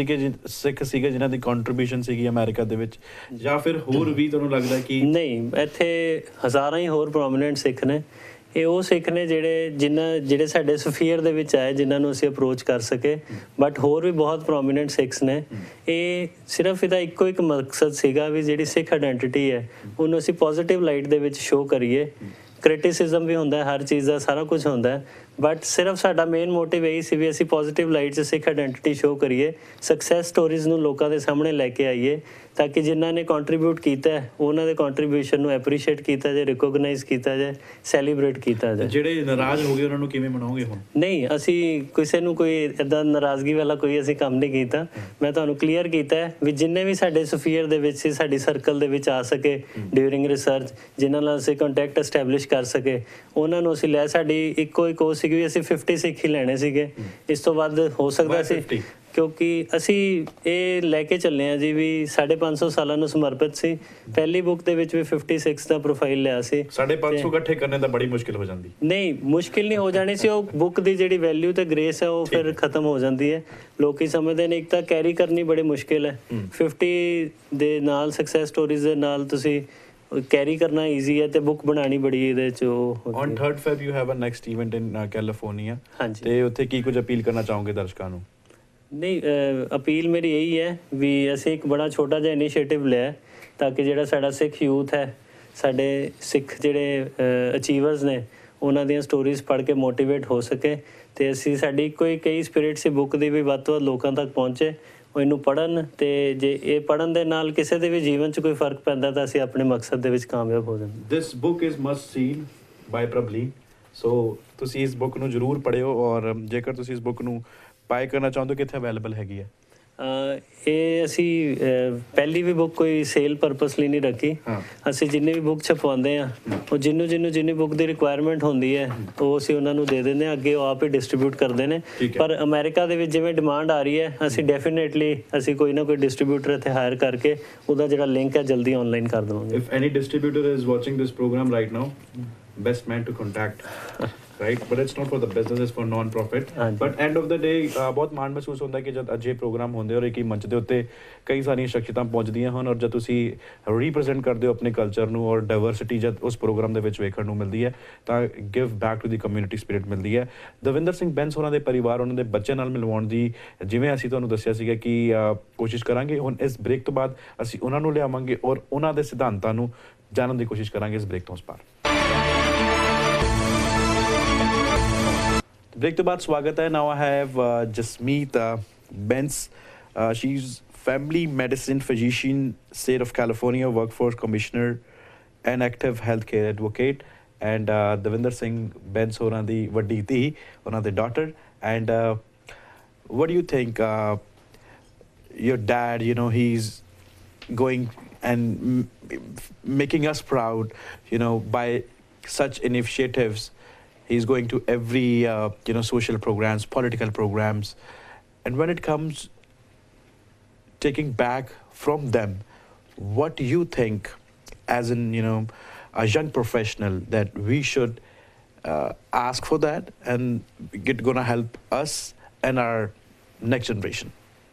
ਸਿੱਖ ਸੀਗੇ ਜਿਨ੍ਹਾਂ ਦੀ ਕੰਟਰੀਬਿਊਸ਼ਨ ਸੀਗੀ ਅਮਰੀਕਾ ਦੇ ਵਿੱਚ, ਜਾਂ ਫਿਰ ਹੋਰ ਵੀ ਤੁਹਾਨੂੰ ਲੱਗਦਾ ਕਿ ਨਹੀਂ, ਇੱਥੇ ਹਜ਼ਾਰਾਂ ਹੀ ਹੋਰ ਪ੍ਰੋਮੀਨੈਂਟ ਸਿੱਖ ਨੇ। ਇਹ ਉਹ ਸਿੱਖ ਨੇ ਜਿਹੜੇ ਸਾਡੇ ਸਫੀਅਰ ਦੇ ਵਿੱਚ ਆਏ, ਜਿਨ੍ਹਾਂ ਨੂੰ ਅਸੀਂ ਅਪਰੋਚ ਕਰ ਸਕੇ। ਬਟ ਹੋਰ ਵੀ ਬਹੁਤ ਪ੍ਰੋਮੀਨੈਂਟ ਸਿੱਖਸ ਨੇ। ਇਹ ਸਿਰਫ ਇਹਦਾ ਇੱਕੋ ਇੱਕ ਮਕਸਦ ਸੀਗਾ ਵੀ ਜਿਹੜੀ ਸਿੱਖ ਆਇਡੈਂਟੀਟੀ ਹੈ ਉਹਨੂੰ ਅਸੀਂ ਪੋਜ਼ੀਟਿਵ ਲਾਈਟ ਦੇ ਵਿੱਚ ਸ਼ੋਅ ਕਰੀਏ। ਕ੍ਰਿਟਿਸਿਜ਼ਮ ਵੀ ਹੁੰਦਾ ਹੈ, ਹਰ ਚੀਜ਼ ਦਾ ਸਾਰਾ ਕੁਝ ਹੁੰਦਾ ਹੈ, ਬਟ ਸਿਰਫ ਸਾਡਾ ਮੇਨ ਮੋਟਿਵ ਇਹੀ ਸੀ ਵੀ ਅਸੀਂ ਪੋਜ਼ੀਟਿਵ ਲਾਈਟ 'ਚ ਸਿੱਖ ਆਇਡੈਂਟੀਟੀ ਸ਼ੋਅ ਕਰੀਏ, ਸਕਸੈਸ ਸਟੋਰੀਜ਼ ਨੂੰ ਲੋਕਾਂ ਦੇ ਸਾਹਮਣੇ ਲੈ ਕੇ ਆਈਏ, ਤਾਂ ਕਿ ਜਿਨ੍ਹਾਂ ਨੇ ਕੰਟਰੀਬਿਊਟ ਕੀਤਾ ਉਹਨਾਂ ਦੇ ਕੰਟਰੀਬਿਊਸ਼ਨ ਨੂੰ ਐਪਰੀਸ਼ੀਏਟ ਕੀਤਾ ਜਾਏ, ਰਿਕੋਗਨਾਈਜ਼ ਕੀਤਾ ਜਾਏ, ਸੈਲੀਬ੍ਰੇਟ ਕੀਤਾ ਜਾਏ। ਜਿਹੜੇ ਨਾਰਾਜ਼ ਹੋ ਗਏ ਉਹਨਾਂ ਨੂੰ ਕਿਵੇਂ ਮਨਾਓਗੇ ਹੁਣ? ਨਹੀਂ, ਅਸੀਂ ਕਿਸੇ ਨੂੰ ਕੋਈ ਇੱਦਾਂ ਨਾਰਾਜ਼ਗੀ ਵਾਲਾ ਕੋਈ ਅਸੀਂ ਕੰਮ ਨਹੀਂ ਕੀਤਾ। ਮੈਂ ਤੁਹਾਨੂੰ ਕਲੀਅਰ ਕੀਤਾ ਹੈ ਵੀ ਜਿੰਨੇ ਵੀ ਸਾਡੇ ਸਫੀਅਰ ਦੇ ਵਿੱਚ ਸੀ, ਸਾਡੀ ਸਰਕਲ ਦੇ ਵਿੱਚ ਆ ਸਕੇ ਡਿਊਰਿੰਗ ਰਿਸਰਚ, ਜਿਨ੍ਹਾਂ ਨਾਲ ਅਸੀਂ ਕੰਟੈਕਟ ਐਸਟੈਬਲਿਸ਼ ਕਰ ਸਕੇ, ਉਹਨਾਂ ਨੂੰ ਅਸੀਂ ਲੈ। ਸਾਡੀ ਇੱਕੋ ਇੱਕ ਉਹ ਸੀਗੀ ਵੀ ਅਸੀਂ 50 ਸਿੱਖ ਹੀ ਲੈਣੇ ਸੀਗੇ, ਇਸ ਤੋਂ ਵੱਧ ਹੋ ਸਕਦਾ ਸੀ, ਕਿਉਂਕਿ ਅਸੀਂ ਇਹ ਲੈ ਕੇ ਚੱਲੇ ਹਾਂ ਜੀ ਵੀ 550 ਸਾਲਾਂ ਨੂੰ ਸਮਰਪਿਤ ਸੀ। ਪਹਿਲੀ ਬੁੱਕ ਦੇ ਵਿੱਚ ਵੀ 56 ਦਾ ਪ੍ਰੋਫਾਈਲ ਲਿਆ ਸੀ। 550 ਇਕੱਠੇ ਕਰਨੇ ਤਾਂ ਬੜੀ ਮੁਸ਼ਕਿਲ ਹੋ ਜਾਂਦੀ। ਨਹੀਂ, ਮੁਸ਼ਕਿਲ ਨਹੀਂ ਹੋ ਜਾਣੀ ਸੀ, ਉਹ ਬੁੱਕ ਦੀ ਜਿਹੜੀ ਵੈਲਿਊ ਤੇ ਗ੍ਰੇਸ ਹੈ ਉਹ ਫਿਰ ਖਤਮ ਹੋ ਜਾਂਦੀ ਹੈ। ਲੋਕੀ ਸਮਝਦੇ ਨੇ ਇੱਕ ਤਾਂ ਕੈਰੀ ਕਰਨੀ ਬੜੀ ਮੁਸ਼ਕਿਲ ਹੈ, 50 ਦੇ ਨਾਲ ਸਕਸੈਸ ਸਟੋਰੀਜ਼ ਦੇ ਨਾਲ ਤੁਸੀਂ ਕੈਰੀ ਕਰਨਾ ਈਜ਼ੀ ਹੈ, ਤੇ ਬੁੱਕ ਬਣਾਉਣੀ ਬੜੀ ਇਹਦੇ 'ਚ ਉਹ। On 3rd Feb you have a next event in California, ਤੇ ਉੱਥੇ ਕੀ ਕੁਝ ਅਪੀਲ ਕਰਨਾ ਚਾਹੋਗੇ ਦਰਸ਼ਕਾਂ ਨੂੰ? ਨਹੀਂ, ਅਪੀਲ ਮੇਰੀ ਇਹੀ ਹੈ ਵੀ ਅਸੀਂ ਇੱਕ ਬੜਾ ਛੋਟਾ ਜਿਹਾ ਇਨੀਸ਼ੀਏਟਿਵ ਲਿਆ ਤਾਂ ਕਿ ਜਿਹੜਾ ਸਾਡਾ ਸਿੱਖ ਯੂਥ ਹੈ, ਸਾਡੇ ਸਿੱਖ ਜਿਹੜੇ ਅਚੀਵਰਸ ਨੇ, ਉਹਨਾਂ ਦੀਆਂ ਸਟੋਰੀਜ਼ ਪੜ੍ਹ ਕੇ ਮੋਟੀਵੇਟ ਹੋ ਸਕੇ। ਅਤੇ ਅਸੀਂ ਸਾਡੀ ਕੋਈ ਕਈ ਸਪਿਰਿਟ ਸੀ ਬੁੱਕ ਦੀ ਵੀ ਵੱਧ ਤੋਂ ਵੱਧ ਲੋਕਾਂ ਤੱਕ ਪਹੁੰਚੇ, ਉਹ ਇਹਨੂੰ ਪੜ੍ਹਨ, ਅਤੇ ਜੇ ਇਹ ਪੜ੍ਹਨ ਦੇ ਨਾਲ ਕਿਸੇ ਦੇ ਵੀ ਜੀਵਨ 'ਚ ਕੋਈ ਫਰਕ ਪੈਂਦਾ ਤਾਂ ਅਸੀਂ ਆਪਣੇ ਮਕਸਦ ਦੇ ਵਿੱਚ ਕਾਮਯਾਬ ਹੋ ਜਾਂਦੇ। This book is must seen by ਪ੍ਰਬਲੀਨ, ਸੋ ਤੁਸੀਂ ਇਸ ਬੁੱਕ ਨੂੰ ਜ਼ਰੂਰ ਪੜ੍ਹਿਓ, ਔਰ ਜੇਕਰ ਤੁਸੀਂ ਇਸ ਬੁੱਕ ਨੂੰ ਬਾਏ ਕਰਨਾ ਚਾਹੁੰਦੇ ਹੋ, ਕਿੱਥੇ ਅਵੇਲੇਬਲ ਹੈਗੀ ਹੈ? ਇਹ ਅਸੀਂ ਪਹਿਲੀ ਵੀ ਬੁੱਕ ਕੋਈ ਸੇਲ ਪਰਪਸ ਲਈ ਨਹੀਂ ਰੱਖੀ। ਅਸੀਂ ਜਿੰਨੇ ਵੀ ਬੁੱਕ ਛਪਵਾਉਂਦੇ ਹਾਂ, ਉਹ ਜਿੰਨੀ ਬੁੱਕ ਦੀ ਰਿਕੁਆਇਰਮੈਂਟ ਹੁੰਦੀ ਹੈ ਉਹ ਅਸੀਂ ਉਹਨਾਂ ਨੂੰ ਦੇ ਦਿੰਦੇ ਹਾਂ, ਅੱਗੇ ਉਹ ਆਪ ਹੀ ਡਿਸਟਰੀਬਿਊਟ ਕਰਦੇ ਨੇ। ਪਰ ਅਮਰੀਕਾ ਦੇ ਵਿੱਚ ਜਿਵੇਂ ਡਿਮਾਂਡ ਆ ਰਹੀ ਹੈ, ਅਸੀਂ ਡੈਫੀਨੇਟਲੀ ਅਸੀਂ ਕੋਈ ਨਾ ਕੋਈ ਡਿਸਟਰੀਬਿਊਟਰ ਇੱਥੇ ਹਾਇਰ ਕਰਕੇ ਉਹਦਾ ਜਿਹੜਾ ਲਿੰਕ ਹੈ ਜਲਦੀ ਆਨਲਾਈਨ ਕਰ ਦੇਵਾਂਗੇ। If any distributor is watching this program right now, best man to contact, right? But it's not for the business, it's for non-profit. But end of the day ਬਹੁਤ ਮਾਣ ਮਹਿਸੂਸ ਹੁੰਦਾ ਕਿ ਜਦ ਅਜਿਹੇ ਪ੍ਰੋਗਰਾਮ ਹੁੰਦੇ ਔਰ ਇੱਕ ਹੀ ਮੰਚ ਦੇ ਉੱਤੇ ਕਈ ਸਾਰੀਆਂ ਸ਼ਖਸੀਅਤਾਂ ਪਹੁੰਚਦੀਆਂ ਹਨ, ਔਰ ਜਦ ਤੁਸੀਂ ਰੀਪ੍ਰੈਜ਼ੈਂਟ ਕਰਦੇ ਹੋ ਆਪਣੇ ਕਲਚਰ ਨੂੰ, ਔਰ ਡਾਇਵਰਸਿਟੀ ਜਦ ਉਸ ਪ੍ਰੋਗਰਾਮ ਦੇ ਵਿੱਚ ਵੇਖਣ ਨੂੰ ਮਿਲਦੀ ਹੈ, ਤਾਂ give back to the community spirit ਮਿਲਦੀ ਹੈ। ਦਵਿੰਦਰ ਸਿੰਘ ਬੈਂਸ ਹੋਰਾਂ ਦੇ ਪਰਿਵਾਰ, ਉਹਨਾਂ ਦੇ ਬੱਚਿਆਂ ਨਾਲ ਮਿਲਵਾਉਣ ਦੀ ਜਿਵੇਂ ਅਸੀਂ ਤੁਹਾਨੂੰ ਦੱਸਿਆ ਸੀਗਾ ਕਿ ਕੋਸ਼ਿਸ਼ ਕਰਾਂਗੇ। ਹੁਣ ਇਸ ਬ੍ਰੇਕ ਤੋਂ ਬਾਅਦ ਅਸੀਂ ਉਹਨਾਂ ਨੂੰ ਲਿਆਵਾਂਗੇ ਔਰ ਉਹਨਾਂ ਦੇ ਸਿਧਾਂਤਾਂ ਨੂੰ ਜਾਣਨ ਦੀ ਕੋਸ਼ਿਸ਼ ਕਰਾਂਗੇ ਇਸ ਬ੍ਰੇਕ ਤੋਂ ਉਸ ਪਾਰ। ब्रेक के बाद स्वागत है। Now I have Jasmeet Bence. She's family medicine physician, state of California, workforce commissioner, and active healthcare advocate. And Davinder Singh Bence होना दी वड्डी थी, होना दी daughter. And what do you think? Your dad, you know, he's going and making us proud, you know, by such initiatives. He's going to every, social programs, political programs. And when it comes taking back from them, what do you think as in, a young professional that we should ask for that and it's going to help us and our next generation?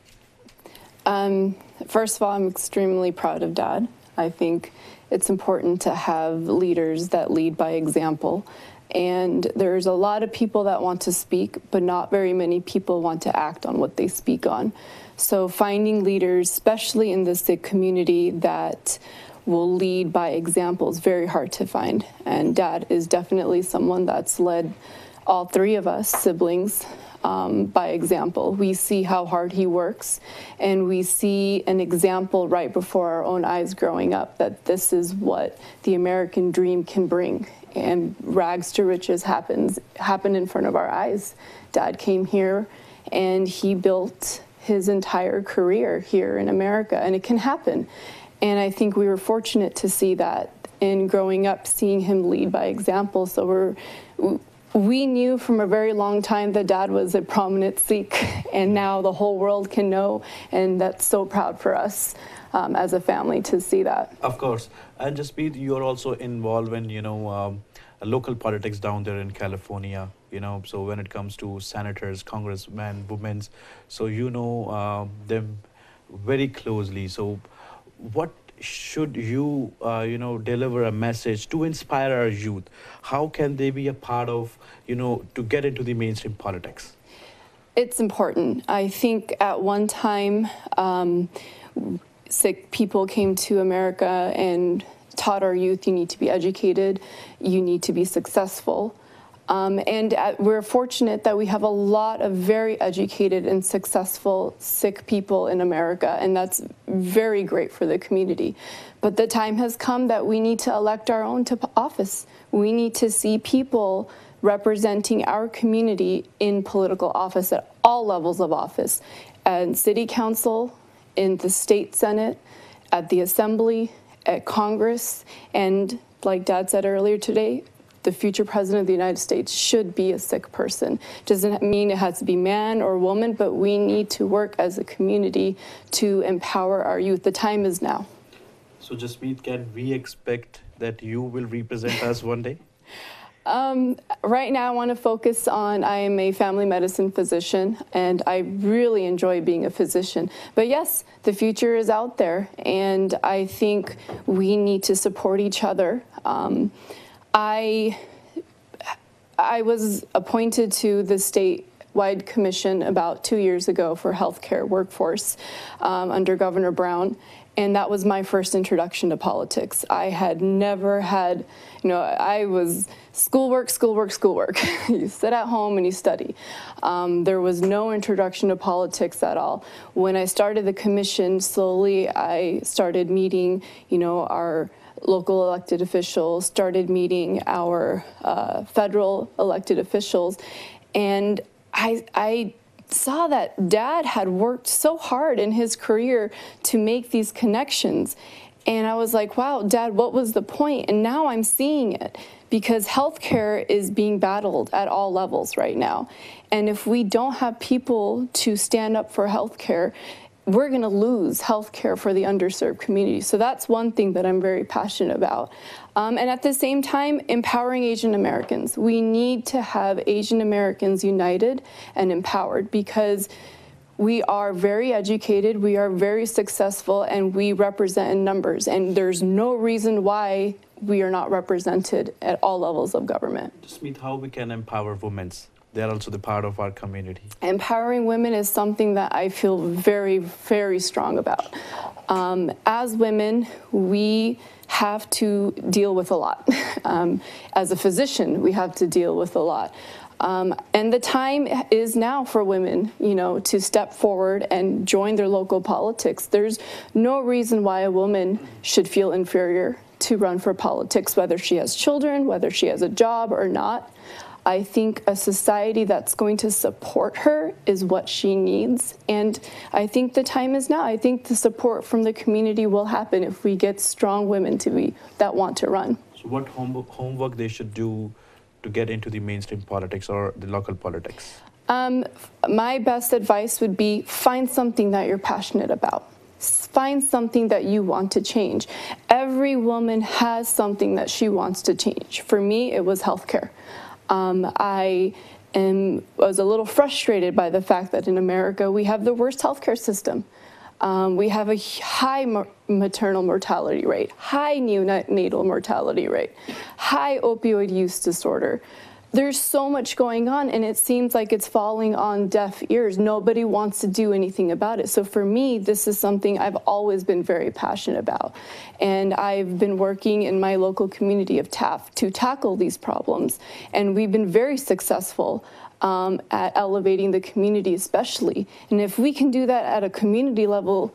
First of all, I'm extremely proud of Dad. I think it's important to have leaders that lead by example. And there's a lot of people that want to speak, but not very many people want to act on what they speak on. So finding leaders, especially in the Sikh community, that will lead by example is very hard to find. And Dad is definitely someone that's led all three of us siblings by example. We see how hard he works, and we see an example right before our own eyes growing up that this is what the American dream can bring. And rags to riches happened in front of our eyes. Dad came here and he built his entire career here in America, and it can happen. And I think we were fortunate to see that in growing up, seeing him lead by example. So we knew from a very long time that Dad was a prominent Sikh, and now the whole world can know, and that's so proud for us as a family to see that. Of course. And Jaspreet, you're also involved in, local politics down there in California, so when it comes to senators, congressmen, women, so them very closely. So what should you, deliver a message to inspire our youth? How can they be a part of, to get into the mainstream politics? It's important. I think at one time, Sikh people came to America and taught our youth, you need to be educated, you need to be successful. We're fortunate that we have a lot of very educated and successful Sikh people in America, and that's very great for the community. But the time has come that we need to elect our own to office. We need to see people representing our community in political office at all levels of office, and city council, in the state senate, at the assembly, at Congress, and like Dad said earlier today, the future president of the United States should be a Sikh person. Doesn't mean it has to be man or woman, but we need to work as a community to empower our youth. The time is now. So Jaspreet, can we expect that you will represent us one day? Right now I want to focus on, I am a family medicine physician, and I really enjoy being a physician. But yes, the future is out there, and I think we need to support each other. I was appointed to the statewide commission about 2 years ago for healthcare workforce under Governor Brown. And that was my first introduction to politics. I had never had, I was schoolwork. You sit at home and you study. There was no introduction to politics at all. When I started the commission, slowly I started meeting, our local elected officials, started meeting our federal elected officials, and I saw that Dad had worked so hard in his career to make these connections. And I was like, wow, Dad, what was the point? And now I'm seeing it, because healthcare is being battled at all levels right now. And if we don't have people to stand up for healthcare, we're going to lose healthcare for the underserved community. So that's one thing that I'm very passionate about. And at the same time, empowering Asian Americans. We need to have Asian Americans united and empowered, because we are very educated, we are very successful, and we represent in numbers. And there's no reason why we are not represented at all levels of government. Jaspreet, how we can empower women? They're also the part of our community. Empowering women is something that I feel very, very strong about. As women, we have to deal with a lot. As a physician, we have to deal with a lot. And the time is now for women, to step forward and join their local politics. There's no reason why a woman should feel inferior to run for politics, whether she has children, whether she has a job or not. I think a society that's going to support her is what she needs. And I think the time is now. I think the support from the community will happen if we get strong women that want to run. So what homework they should do to get into the mainstream politics or the local politics? My best advice would be find something that you're passionate about. Find something that you want to change. Every woman has something that she wants to change. For me, it was healthcare. I was a little frustrated by the fact that in America we have the worst healthcare system. We have a high maternal mortality rate, high neonatal mortality rate, high opioid use disorder. There's so much going on, and it seems like it's falling on deaf ears. Nobody wants to do anything about it. So for me, this is something I've always been very passionate about. And I've been working in my local community of Taft to tackle these problems. And we've been very successful at elevating the community especially. And if we can do that at a community level,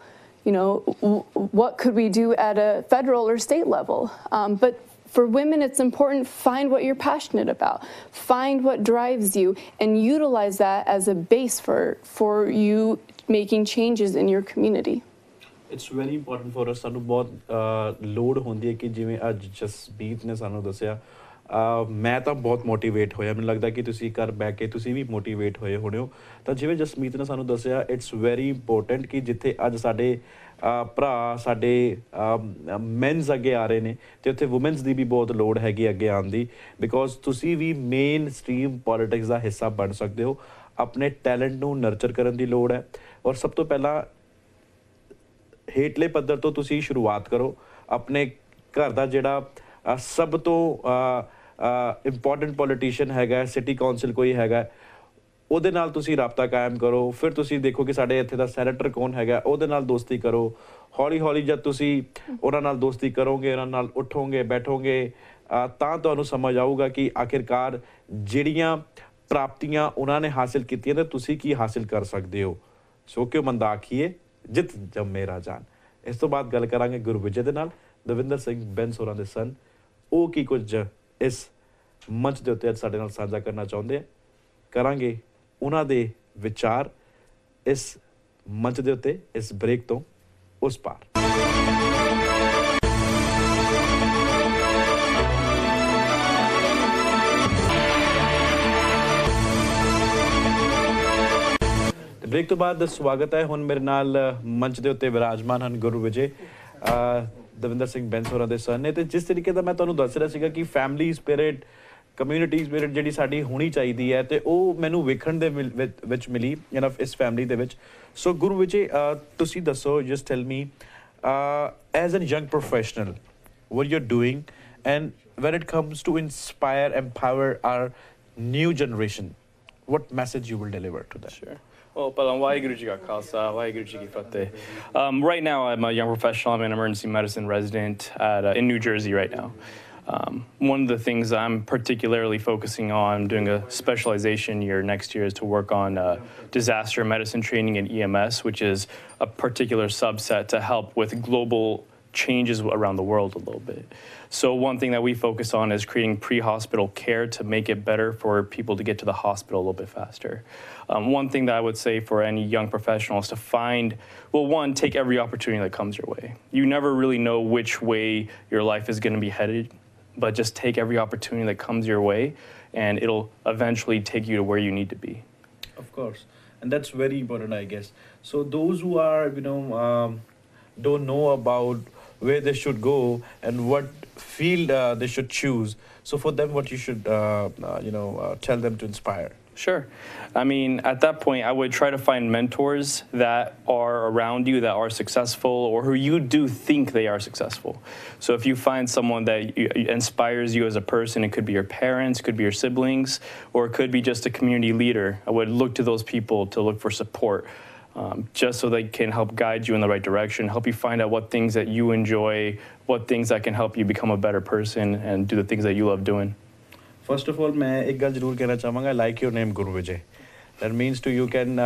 what could we do at a federal or state level? But for women, it's important, find what you're passionate about, find what drives you, and utilize that as a base for you making changes in your community. It's very important for us. ਸਾਨੂੰ ਬਹੁਤ ਲੋੜ ਹੁੰਦੀ ਹੈ ਕਿ ਜਿਵੇਂ ਅੱਜ ਜਸਬੀਤ ਨੇ ਸਾਨੂੰ ਦੱਸਿਆ, ਮੈਂ ਤਾਂ ਬਹੁਤ ਮੋਟੀਵੇਟ ਹੋਇਆ, ਮੈਨੂੰ ਲੱਗਦਾ ਕਿ ਤੁਸੀਂ ਘਰ ਬਹਿ ਕੇ ਤੁਸੀਂ ਵੀ ਮੋਟੀਵੇਟ ਹੋਏ ਹੋਣੇ ਹੋ। ਤਾਂ ਜਿਵੇਂ ਜਸਮੀਤ ਨੇ ਸਾਨੂੰ ਦੱਸਿਆ, ਇਟਸ ਵੈਰੀ ਇੰਪੋਰਟੈਂਟ ਕਿ ਜਿੱਥੇ ਅੱਜ ਸਾਡੇ ਭਰਾ ਸਾਡੇ ਮੈਨਸ ਅੱਗੇ ਆ ਰਹੇ ਨੇ ਅਤੇ ਉੱਥੇ ਵੂਮੈਨਸ ਦੀ ਵੀ ਬਹੁਤ ਲੋੜ ਹੈਗੀ ਅੱਗੇ ਆਉਣ ਦੀ, ਬਿਕੋਜ਼ ਤੁਸੀਂ ਵੀ ਮੇਨ ਸਟਰੀਮ ਪੋਲੀਟਿਕਸ ਦਾ ਹਿੱਸਾ ਬਣ ਸਕਦੇ ਹੋ। ਆਪਣੇ ਟੈਲੈਂਟ ਨੂੰ ਨਰਚਰ ਕਰਨ ਦੀ ਲੋੜ ਹੈ, ਔਰ ਸਭ ਤੋਂ ਪਹਿਲਾਂ ਹੇਠਲੇ ਪੱਧਰ ਤੋਂ ਤੁਸੀਂ ਸ਼ੁਰੂਆਤ ਕਰੋ। ਆਪਣੇ ਘਰ ਦਾ ਜਿਹੜਾ ਸਭ ਤੋਂ ਇੰਪੋਰਟੈਂਟ ਪੋਲੀਟੀਸ਼ੀਅਨ ਹੈਗਾ, ਸਿਟੀ ਕੌਂਸਲ ਕੋਈ ਹੈਗਾ, ਉਹਦੇ ਨਾਲ ਤੁਸੀਂ ਰਾਬਤਾ ਕਾਇਮ ਕਰੋ। ਫਿਰ ਤੁਸੀਂ ਦੇਖੋ ਕਿ ਸਾਡੇ ਇੱਥੇ ਦਾ ਸੈਨੇਟਰ ਕੌਣ ਹੈਗਾ, ਉਹਦੇ ਨਾਲ ਦੋਸਤੀ ਕਰੋ। ਹੌਲੀ ਹੌਲੀ ਜਦ ਤੁਸੀਂ ਉਹਨਾਂ ਨਾਲ ਦੋਸਤੀ ਕਰੋਗੇ, ਉਹਨਾਂ ਨਾਲ ਉੱਠੋਗੇ ਬੈਠੋਗੇ, ਤਾਂ ਤੁਹਾਨੂੰ ਸਮਝ ਆਊਗਾ ਕਿ ਆਖਿਰਕਾਰ ਜਿਹੜੀਆਂ ਪ੍ਰਾਪਤੀਆਂ ਉਹਨਾਂ ਨੇ ਹਾਸਿਲ ਕੀਤੀਆਂ ਤੇ ਤੁਸੀਂ ਕੀ ਹਾਸਿਲ ਕਰ ਸਕਦੇ ਹੋ। ਸੋ ਕਿਉਂ ਮੰਦਾ ਆਖੀਏ ਜਿੱਤ ਜੰਮੇ ਰਾਜਾਨ। ਇਸ ਤੋਂ ਬਾਅਦ ਗੱਲ ਕਰਾਂਗੇ ਗੁਰਵਿਜੇ ਦੇ ਨਾਲ, ਦਵਿੰਦਰ ਸਿੰਘ ਬੈਂਸ ਹੋਰਾਂ ਦੇ ਸਨ। ਉਹ ਕੀ ਕੁਝ ਇਸ ਮੰਚ ਦੇ ਉੱਤੇ ਅੱਜ ਸਾਡੇ ਨਾਲ ਸਾਂਝਾ ਕਰਨਾ ਚਾਹੁੰਦੇ ਆ, ਕਰਾਂਗੇ ਉਹਨਾਂ ਦੇ ਵਿਚਾਰ ਇਸ ਮੰਚ ਦੇ ਉੱਤੇ ਇਸ ਬ੍ਰੇਕ ਤੋਂ ਉਸ ਪਾਰ। ਬ੍ਰੇਕ ਤੋਂ ਬਾਅਦ ਸਵਾਗਤ ਹੈ। ਹੁਣ ਮੇਰੇ ਨਾਲ ਮੰਚ ਦੇ ਉੱਤੇ ਵਿਰਾਜਮਾਨ ਹਨ ਗੁਰਵਿਜੇ, ਦਵਿੰਦਰ ਸਿੰਘ ਬੈਂਸ ਹੋਰਾਂ ਦੇ ਸਨ ਨੇ। ਅਤੇ ਜਿਸ ਤਰੀਕੇ ਦਾ ਮੈਂ ਤੁਹਾਨੂੰ ਦੱਸ ਰਿਹਾ ਸੀਗਾ ਕਿ ਫੈਮਿਲੀ ਸਪਿਰਿਟ, ਕਮਿਊਨਿਟੀ ਸਪਿਰਿਟ ਜਿਹੜੀ ਸਾਡੀ ਹੋਣੀ ਚਾਹੀਦੀ ਹੈ, ਅਤੇ ਉਹ ਮੈਨੂੰ ਵੇਖਣ ਦੇ ਵਿੱਚ ਮਿਲੀ ਇਸ ਫੈਮਿਲੀ ਦੇ ਵਿੱਚ। ਸੋ ਗੁਰਵਿਜੇ, ਤੁਸੀਂ ਦੱਸੋ, just tell me as an young professional what you're doing, and when it comes to inspire, empower our new generation, what message you will deliver to them? Sure. Well, Waheguru Ji Ka Khalsa, Waheguru Ji Ki Fateh. Right now, I'm a young professional. I'm an emergency medicine resident in New Jersey right now. One of the things I'm particularly focusing on, I'm doing a specialization year next year, is to work on disaster medicine training in EMS, which is a particular subset to help with global changes around the world a little bit. So one thing that we focus on is creating pre-hospital care to make it better for people to get to the hospital a little bit faster. One thing that I would say for any young professional is to find, well, one, take every opportunity that comes your way. You never really know which way your life is going to be headed, but just take every opportunity that comes your way, and it'll eventually take you to where you need to be. Of course, and that's very important, I guess. So those who are, don't know about where they should go and what field they should choose, so for them, what you should, tell them to inspire? Sure. I mean, at that point, I would try to find mentors that are around you that are successful, or who you do think they are successful. So if you find someone that inspires you as a person, it could be your parents, could be your siblings, or it could be just a community leader. I would look to those people to look for support, just so they can help guide you in the right direction, help you find out what things that you enjoy, what things that can help you become a better person and do the things that you love doing. First of all, मैं एक गल जरूर कहना चाहूँगा, like your name Gurvijay, that means to you can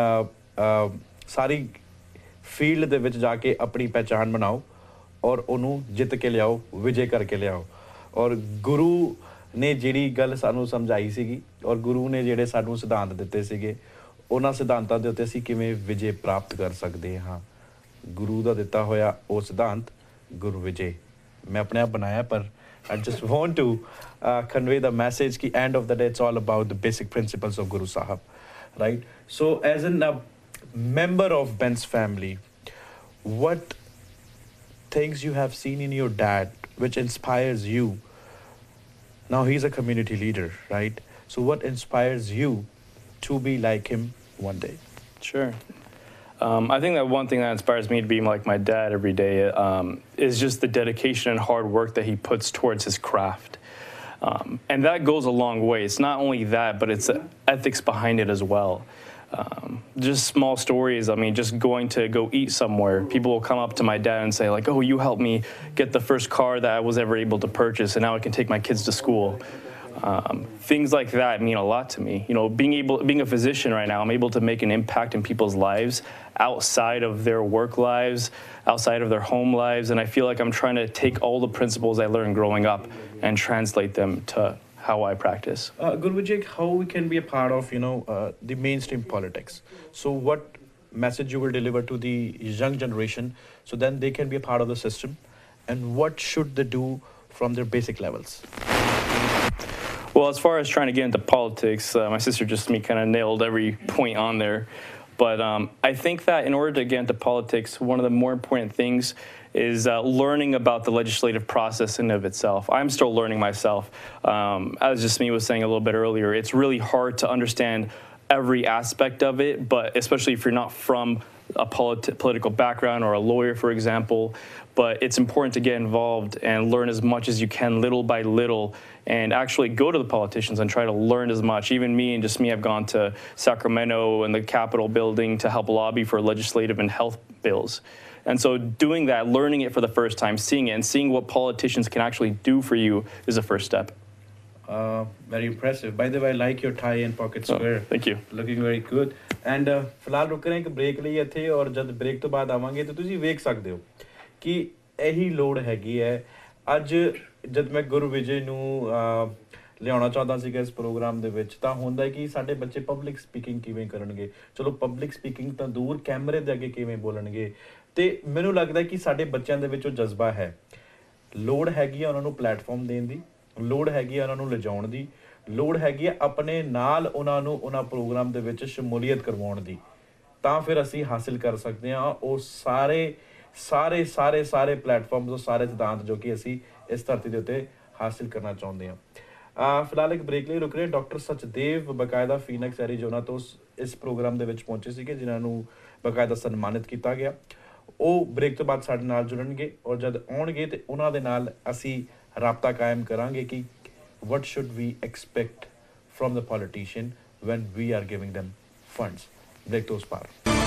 सारी field ਦੇ ਵਿੱਚ ਜਾ ਕੇ ਆਪਣੀ ਪਹਿਚਾਣ ਬਣਾਓ ਔਰ ਉਹਨੂੰ ਜਿੱਤ ਕੇ ਲਿਆਓ, ਵਿਜੇ ਕਰਕੇ ਲਿਆਓ। ਔਰ ਗੁਰੂ ਨੇ ਜਿਹੜੀ ਗੱਲ ਸਾਨੂੰ ਸਮਝਾਈ ਸੀਗੀ, ਔਰ ਗੁਰੂ ਨੇ ਜਿਹੜੇ ਸਾਨੂੰ ਸਿਧਾਂਤ ਦਿੱਤੇ ਸੀਗੇ, ਉਹਨਾਂ ਸਿਧਾਂਤਾਂ ਦੇ ਉੱਤੇ ਅਸੀਂ ਕਿਵੇਂ ਵਿਜੇ ਪ੍ਰਾਪਤ ਕਰ ਸਕਦੇ ਹਾਂ। ਗੁਰੂ ਦਾ ਦਿੱਤਾ ਹੋਇਆ ਉਹ ਸਿਧਾਂਤ ਗੁਰਵਿਜੇ ਮੈਂ ਆਪਣੇ ਆਪ ਬਣਾਇਆ, ਪਰ I just want to convey the message ki end of the day it's all about the basic principles of Guru Sahab, right? So as a member of Ben's family, what things you have seen in your dad which inspires you? Now he's a community leader, right? So what inspires you to be like him one day? Sure. I think that one thing that inspires me to be like my dad every day is just the dedication and hard work that he puts towards his craft. And that goes a long way. It's not only that, but it's the ethics behind it as well. Just small stories. I mean, just going to go eat somewhere. People will come up to my dad and say like, oh, you helped me get the first car that I was ever able to purchase, and now I can take my kids to school. Things like that mean a lot to me. Being a physician right now, I'm able to make an impact in people's lives outside of their work lives, outside of their home lives, and I feel like I'm trying to take all the principles I learned growing up and translate them to how I practice. Guruvijay, how we can be a part of the mainstream politics? So what message you will deliver to the young generation so then they can be a part of the system, and what should they do from their basic levels? Well, as far as trying to get into politics, my sister just kind of nailed every point on there. But I think that in order to get into politics, one of the more important things is learning about the legislative process in of itself. I'm still learning myself. As Jasmine was saying a little bit earlier, it's really hard to understand every aspect of it, but especially if you're not from a political background or a lawyer, for example. But it's important to get involved and learn as much as you can, little by little, and actually go to the politicians and try to learn as much. Even me and Jasmine have gone to Sacramento and the Capitol building to help lobby for legislative and health bills. And so doing that, learning it for the first time, seeing it, and seeing what politicians can actually do for you is the first step. Very impressive. By the way, I like your tie and pocket square. Thank you. Looking very good. And ਫਿਲਹਾਲ ਰੁਕ ਰਹੇ ਇੱਕ break ਲਈ ਇੱਥੇ, ਔਰ ਜਦ break ਤੋਂ ਬਾਅਦ ਆਵਾਂਗੇ ਤਾਂ ਤੁਸੀਂ ਵੇਖ ਸਕਦੇ ਹੋ ਕਿ ਇਹੀ ਲੋੜ ਹੈਗੀ ਹੈ। ਅੱਜ ਜਦ ਮੈਂ ਗੁਰਵਿਜੇ ਨੂੰ ਲਿਆਉਣਾ ਚਾਹੁੰਦਾ ਸੀਗਾ ਇਸ ਪ੍ਰੋਗਰਾਮ ਦੇ ਵਿੱਚ, ਤਾਂ ਹੁੰਦਾ ਕਿ ਸਾਡੇ ਬੱਚੇ ਪਬਲਿਕ ਸਪੀਕਿੰਗ ਕਿਵੇਂ ਕਰਨਗੇ। ਚਲੋ ਪਬਲਿਕ ਸਪੀਕਿੰਗ ਤਾਂ ਦੂਰ, ਕੈਮਰੇ ਦੇ ਅੱਗੇ ਕਿਵੇਂ ਬੋਲਣਗੇ। ਤੇ ਮੈਨੂੰ ਲੱਗਦਾ ਕਿ ਸਾਡੇ ਬੱਚਿਆਂ ਦੇ ਵਿੱਚ ਉਹ ਜਜ਼ਬਾ ਹੈ। ਲੋੜ ਹੈਗੀ ਆ ਉਹਨਾਂ ਨੂੰ ਪਲੇਟਫਾਰਮ ਦੇਣ ਦੀ, ਲੋੜ ਹੈਗੀ ਆ ਉਹਨਾਂ ਨੂੰ ਲਿਜਾਉਣ ਦੀ, ਲੋੜ ਹੈਗੀ ਆ ਆਪਣੇ ਨਾਲ ਉਹਨਾਂ ਨੂੰ ਉਹਨਾਂ ਪ੍ਰੋਗਰਾਮ ਦੇ ਵਿੱਚ ਸ਼ਮੂਲੀਅਤ ਕਰਵਾਉਣ ਦੀ। ਤਾਂ ਫਿਰ ਅਸੀਂ ਹਾਸਿਲ ਕਰ ਸਕਦੇ ਹਾਂ ਉਹ ਸਾਰੇ ਪਲੇਟਫਾਰਮਸ, ਉਹ ਸਾਰੇ ਸਿਧਾਂਤ ਜੋ ਕਿ ਅਸੀਂ ਇਸ ਧਰਤੀ ਦੇ ਉੱਤੇ ਹਾਸਿਲ ਕਰਨਾ ਚਾਹੁੰਦੇ ਹਾਂ। ਫਿਲਹਾਲ ਇੱਕ ਬ੍ਰੇਕ ਲਈ ਰੁਕ ਰਹੇ। ਡਾਕਟਰ ਸਚਦੇਵ ਬਕਾਇਦਾ ਫੀਨਿਕਸ ਐਰੀਜ਼ੋਨਾ ਤੋਂ ਇਸ ਪ੍ਰੋਗਰਾਮ ਦੇ ਵਿੱਚ ਪਹੁੰਚੇ ਸੀਗੇ, ਜਿਨ੍ਹਾਂ ਨੂੰ ਬਕਾਇਦਾ ਸਨਮਾਨਿਤ ਕੀਤਾ ਗਿਆ। ਉਹ ਬ੍ਰੇਕ ਤੋਂ ਬਾਅਦ ਸਾਡੇ ਨਾਲ ਜੁੜਨਗੇ, ਔਰ ਜਦ ਆਉਣਗੇ ਤੇ ਉਹਨਾਂ ਦੇ ਨਾਲ ਅਸੀਂ ਰਾਬਤਾ ਕਾਇਮ ਕਰਾਂਗੇ ਕਿ what should we expect from the politician when we are giving them funds. Break those par.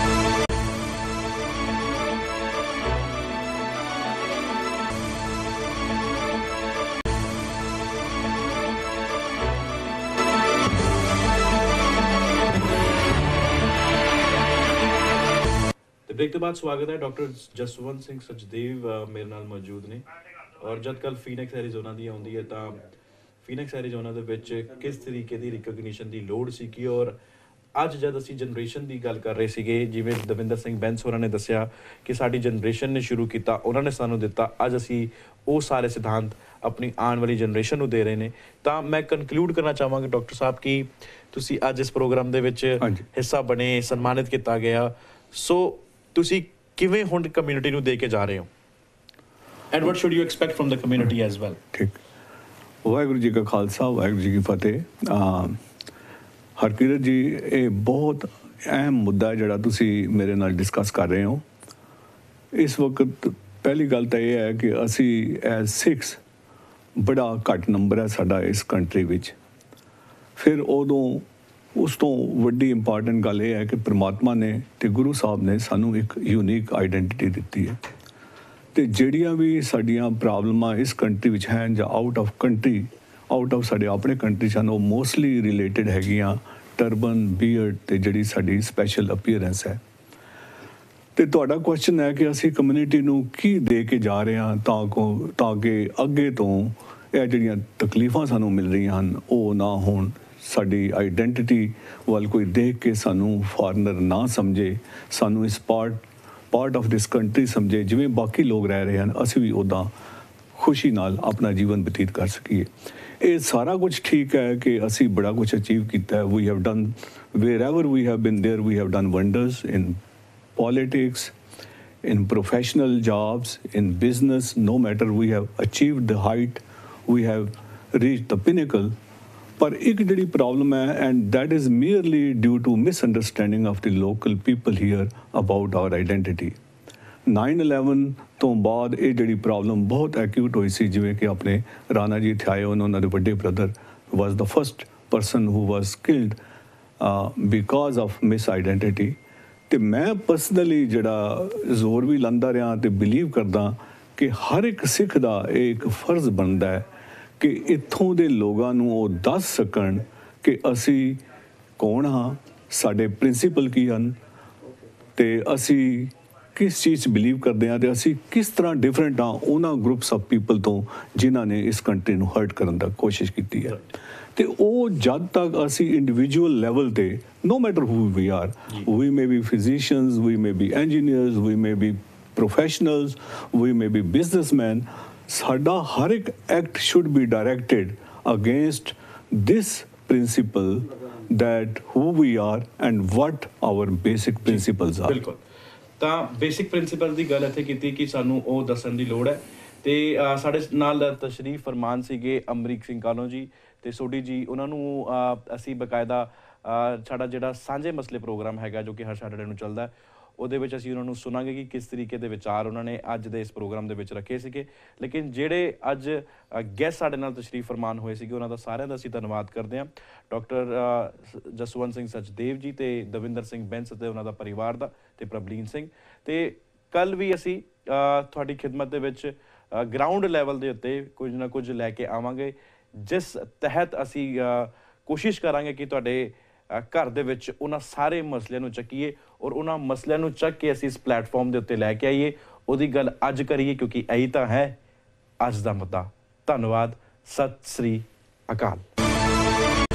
ਤੇ ਬ੍ਰੇਕ ਤੋਂ ਬਾਅਦ ਸਵਾਗਤ ਹੈ। ਡਾਕਟਰ ਜਸਵੰਤ ਸਿੰਘ ਸਚਦੇਵ ਮੇਰੇ ਨਾਲ ਮੌਜੂਦ ਨੇ, ਔਰ ਜਦ ਕੱਲ ਫੀਨਿਕਸ ਐਰੀਜ਼ੋਨਾ ਦੀ ਆਉਂਦੀ ਹੈ ਤਾਂ ਫੀਨਿਕਸ ਐਰੀਜ਼ੋਨਾ ਦੇ ਵਿੱਚ ਕਿਸ ਤਰੀਕੇ ਦੀ ਰਿਕਗਨੀਸ਼ਨ ਦੀ ਲੋੜ ਸੀ ਕਿ, ਔਰ ਅੱਜ ਜਦ ਅਸੀਂ ਜਨਰੇਸ਼ਨ ਦੀ ਗੱਲ ਕਰ ਰਹੇ ਸੀਗੇ, ਜਿਵੇਂ ਦਵਿੰਦਰ ਸਿੰਘ ਬੈਂਸ ਹੋਰਾਂ ਨੇ ਦੱਸਿਆ ਕਿ ਸਾਡੀ ਜਨਰੇਸ਼ਨ ਨੇ ਸ਼ੁਰੂ ਕੀਤਾ, ਉਹਨਾਂ ਨੇ ਸਾਨੂੰ ਦਿੱਤਾ, ਅੱਜ ਅਸੀਂ ਉਹ ਸਾਰੇ ਸਿਧਾਂਤ ਆਪਣੀ ਆਉਣ ਵਾਲੀ ਜਨਰੇਸ਼ਨ ਨੂੰ ਦੇ ਰਹੇ ਨੇ। ਤਾਂ ਮੈਂ ਕਨਕਲੂਡ ਕਰਨਾ ਚਾਹਾਂਗਾ ਡਾਕਟਰ ਸਾਹਿਬ ਕਿ ਤੁਸੀਂ ਅੱਜ ਇਸ ਪ੍ਰੋਗਰਾਮ ਦੇ ਵਿੱਚ ਹਿੱਸਾ ਬਣੇ, ਸਨਮਾਨਿਤ ਕੀਤਾ ਗਿਆ, ਸੋ ਤੁਸੀਂ ਕਿਵੇਂ ਹੁਣ ਕਮਿਊਨਿਟੀ ਨੂੰ ਦੇ ਕੇ ਜਾ ਰਹੇ ਹੋ, and what should you expect from the community as well. ਠੀਕ। ਵਾਹਿਗੁਰੂ ਜੀ ਕਾ ਖਾਲਸਾ, ਵਾਹਿਗੁਰੂ ਜੀ ਕੀ ਫਤਿਹ। ਹਰਕਿਰਤ ਜੀ, ਇਹ ਬਹੁਤ ਅਹਿਮ ਮੁੱਦਾ ਜਿਹੜਾ ਤੁਸੀਂ ਮੇਰੇ ਨਾਲ ਡਿਸਕਸ ਕਰ ਰਹੇ ਹੋ। ਇਸ ਵਕਤ ਪਹਿਲੀ ਗੱਲ ਤਾਂ ਇਹ ਹੈ ਕਿ ਅਸੀਂ ਐਜ਼ ਸਿੱਖਸ ਬੜਾ ਘੱਟ ਨੰਬਰ ਹੈ ਸਾਡਾ ਇਸ ਕੰਟਰੀ ਵਿੱਚ। ਫਿਰ ਉਦੋਂ ਉਸ ਤੋਂ ਵੱਡੀ ਇੰਪੋਰਟੈਂਟ ਗੱਲ ਇਹ ਹੈ ਕਿ ਪ੍ਰਮਾਤਮਾ ਨੇ ਅਤੇ ਗੁਰੂ ਸਾਹਿਬ ਨੇ ਸਾਨੂੰ ਇੱਕ ਯੂਨੀਕ ਆਈਡੈਂਟੀਟੀ ਦਿੱਤੀ ਹੈ। ਅਤੇ ਜਿਹੜੀਆਂ ਵੀ ਸਾਡੀਆਂ ਪ੍ਰੋਬਲਮਾਂ ਇਸ ਕੰਟਰੀ ਵਿੱਚ ਹਨ ਜਾਂ out of country, out of ਸਾਡੇ ਆਪਣੇ ਕੰਟਰੀ ਹਨ, ਉਹ ਮੋਸਟਲੀ ਰਿਲੇਟਡ ਹੈਗੀਆਂ ਟਰਬਨ, ਬੀਅਰਡ ਅਤੇ ਜਿਹੜੀ ਸਾਡੀ ਸਪੈਸ਼ਲ ਅਪੀਅਰੈਂਸ ਹੈ। ਅਤੇ ਤੁਹਾਡਾ ਕੁਐਸਚਨ ਹੈ ਕਿ ਅਸੀਂ ਕਮਿਊਨਿਟੀ ਨੂੰ ਕੀ ਦੇ ਕੇ ਜਾ ਰਹੇ ਹਾਂ ਤਾਂ ਕਿ ਅੱਗੇ ਤੋਂ ਇਹ ਜਿਹੜੀਆਂ ਤਕਲੀਫਾਂ ਸਾਨੂੰ ਮਿਲ ਰਹੀਆਂ ਹਨ ਉਹ ਨਾ ਹੋਣ। ਸਾਡੀ ਆਈਡੈਂਟੀਟੀ ਵੱਲ ਕੋਈ ਦੇਖ ਕੇ ਸਾਨੂੰ ਫੋਰਨਰ ਨਾ ਸਮਝੇ, ਸਾਨੂੰ ਇਸ ਪਾਰਟ ਆਫ ਦਿਸ ਕੰਟਰੀ ਸਮਝੇ। ਜਿਵੇਂ ਬਾਕੀ ਲੋਕ ਰਹਿ ਰਹੇ ਹਨ, ਅਸੀਂ ਵੀ ਉੱਦਾਂ ਖੁਸ਼ੀ ਨਾਲ ਆਪਣਾ ਜੀਵਨ ਬਤੀਤ ਕਰ ਸਕੀਏ। ਇਹ ਸਾਰਾ ਕੁਝ ਠੀਕ ਹੈ ਕਿ ਅਸੀਂ ਬੜਾ ਕੁਝ ਅਚੀਵ ਕੀਤਾ ਹੈ। We have done wherever we have been there, we have done wonders in politics, in professional jobs, in business, no matter we have achieved the height, we have reached the pinnacle. But एक ਜਿਹੜੀ problem है, and that is merely due to misunderstanding of the local people here about our identity. 9/11 ਤੋਂ ਬਾਅਦ ਇਹ ਜਿਹੜੀ problem ਬਹੁਤ acute ਹੋਈ ਸੀ। ਜਿਵੇਂ ਕਿ ਆਪਣੇ ਰਾਣਾ ਜੀ ਇੱਥੇ ਆਏ, ਉਹਨਾਂ ਦੇ ਵੱਡੇ brother was the first person who was killed because of misidentity. ਅਤੇ ਮੈਂ ਪਰਸਨਲੀ ਜਿਹੜਾ ਜ਼ੋਰ ਵੀ ਲਾਉਂਦਾ ਰਿਹਾ ਅਤੇ ਬਿਲੀਵ ਕਰਦਾ ਕਿ ਹਰ ਇੱਕ ਸਿੱਖ ਦਾ ਇਹ ਇੱਕ ਫਰਜ਼ ਬਣਦਾ ਹੈ ਕਿ ਇੱਥੋਂ ਦੇ ਲੋਕਾਂ ਨੂੰ ਉਹ ਦੱਸ ਸਕਣ ਕਿ ਅਸੀਂ ਕੌਣ ਹਾਂ, ਸਾਡੇ ਪ੍ਰਿੰਸੀਪਲ ਕੀ ਹਨ, ਅਤੇ ਅਸੀਂ ਕਿਸ ਚੀਜ਼ 'ਚ ਬਿਲੀਵ ਕਰਦੇ ਹਾਂ, ਅਤੇ ਅਸੀਂ ਕਿਸ ਤਰ੍ਹਾਂ ਡਿਫਰੈਂਟ ਹਾਂ ਉਹਨਾਂ ਗਰੁੱਪਸ ਆਫ ਪੀਪਲ ਤੋਂ ਜਿਨ੍ਹਾਂ ਨੇ ਇਸ ਕੰਟਰੀ ਨੂੰ ਹਰਟ ਕਰਨ ਦਾ ਕੋਸ਼ਿਸ਼ ਕੀਤੀ ਹੈ। ਤੇ ਉਹ ਜਦ ਤੱਕ ਅਸੀਂ ਇੰਡੀਵਿਜੂਅਲ ਲੈਵਲ ਤੇ no matter who we are, we may be physicians, we may be engineers, we may be professionals, we may be businessmen, ਸਾਡਾ ਹਰ ਇੱਕ act should be directed against this principle that who we are and what our basic principles are. ਬਿਲਕੁਲ, ਤਾਂ basic principal ਦੀ ਗੱਲ ਇੱਥੇ ਕੀਤੀ ਕਿ ਸਾਨੂੰ ਉਹ ਦੱਸਣ ਦੀ ਲੋੜ ਹੈ। ਤੇ ਸਾਡੇ ਨਾਲ ਤਸ਼ਰੀਫ ਫਰਮਾਨ ਸੀਗੇ ਅਮਰੀਕ ਸਿੰਘ ਕਾਲੋਂ ਜੀ ਤੇ ਸੋਢੀ ਜੀ, ਉਹਨਾਂ ਨੂੰ ਅਸੀਂ ਬਕਾਇਦਾ ਸਾਡਾ ਜਿਹੜਾ ਸਾਂਝੇ ਮਸਲੇ ਪ੍ਰੋਗਰਾਮ ਹੈਗਾ ਜੋ ਕਿ ਹਰ ਸੈਟਰਡੇ ਨੂੰ ਚੱਲਦਾ, ਉਹਦੇ ਵਿੱਚ ਅਸੀਂ ਉਹਨਾਂ ਨੂੰ ਸੁਣਾਂਗੇ ਕਿ ਕਿਸ ਤਰੀਕੇ ਦੇ ਵਿਚਾਰ ਉਹਨਾਂ ਨੇ ਅੱਜ ਦੇ ਇਸ ਪ੍ਰੋਗਰਾਮ ਦੇ ਵਿੱਚ ਰੱਖੇ ਸੀਗੇ। ਲੇਕਿਨ ਜਿਹੜੇ ਅੱਜ ਗੈਸਟ ਸਾਡੇ ਨਾਲ ਤਸ਼ਰੀਫ ਫਰਮਾਨ ਹੋਏ ਸੀਗੇ ਉਹਨਾਂ ਦਾ ਸਾਰਿਆਂ ਦਾ ਅਸੀਂ ਧੰਨਵਾਦ ਕਰਦੇ ਹਾਂ, ਡਾਕਟਰ ਜਸਵੰਤ ਸਿੰਘ ਸਚਦੇਵ ਜੀ ਤੇ ਦਵਿੰਦਰ ਸਿੰਘ ਬੈਂਸ ਅਤੇ ਉਹਨਾਂ ਦਾ ਪਰਿਵਾਰ ਦਾ, ਤੇ ਪ੍ਰਬਲੀਨ ਸਿੰਘ। ਤੇ ਕੱਲ ਵੀ ਅਸੀਂ ਤੁਹਾਡੀ ਖਿਦਮਤ ਦੇ ਵਿੱਚ ਗਰਾਊਂਡ ਲੈਵਲ ਦੇ ਉੱਤੇ ਕੁਝ ਨਾ ਕੁਝ ਲੈ ਕੇ ਆਵਾਂਗੇ, ਜਿਸ ਤਹਿਤ ਅਸੀਂ ਕੋਸ਼ਿਸ਼ ਕਰਾਂਗੇ ਕਿ ਤੁਹਾਡੇ ਘਰ ਦੇ ਵਿੱਚ ਉਹਨਾਂ ਸਾਰੇ ਮਸਲਿਆਂ ਨੂੰ ਚੱਕੀਏ ਔਰ ਉਹਨਾਂ ਮਸਲਿਆਂ ਨੂੰ ਚੱਕ ਕੇ ਅਸੀਂ ਇਸ ਪਲੇਟਫਾਰਮ ਦੇ ਉੱਤੇ ਲੈ ਕੇ ਆਈਏ, ਉਹਦੀ ਗੱਲ ਅੱਜ ਕਰੀਏ, ਕਿਉਂਕਿ ਇਹੀ ਤਾਂ ਹੈ ਅੱਜ ਦਾ ਮੁੱਦਾ। ਧੰਨਵਾਦ, ਸਤਿ ਸ੍ਰੀ ਅਕਾਲ।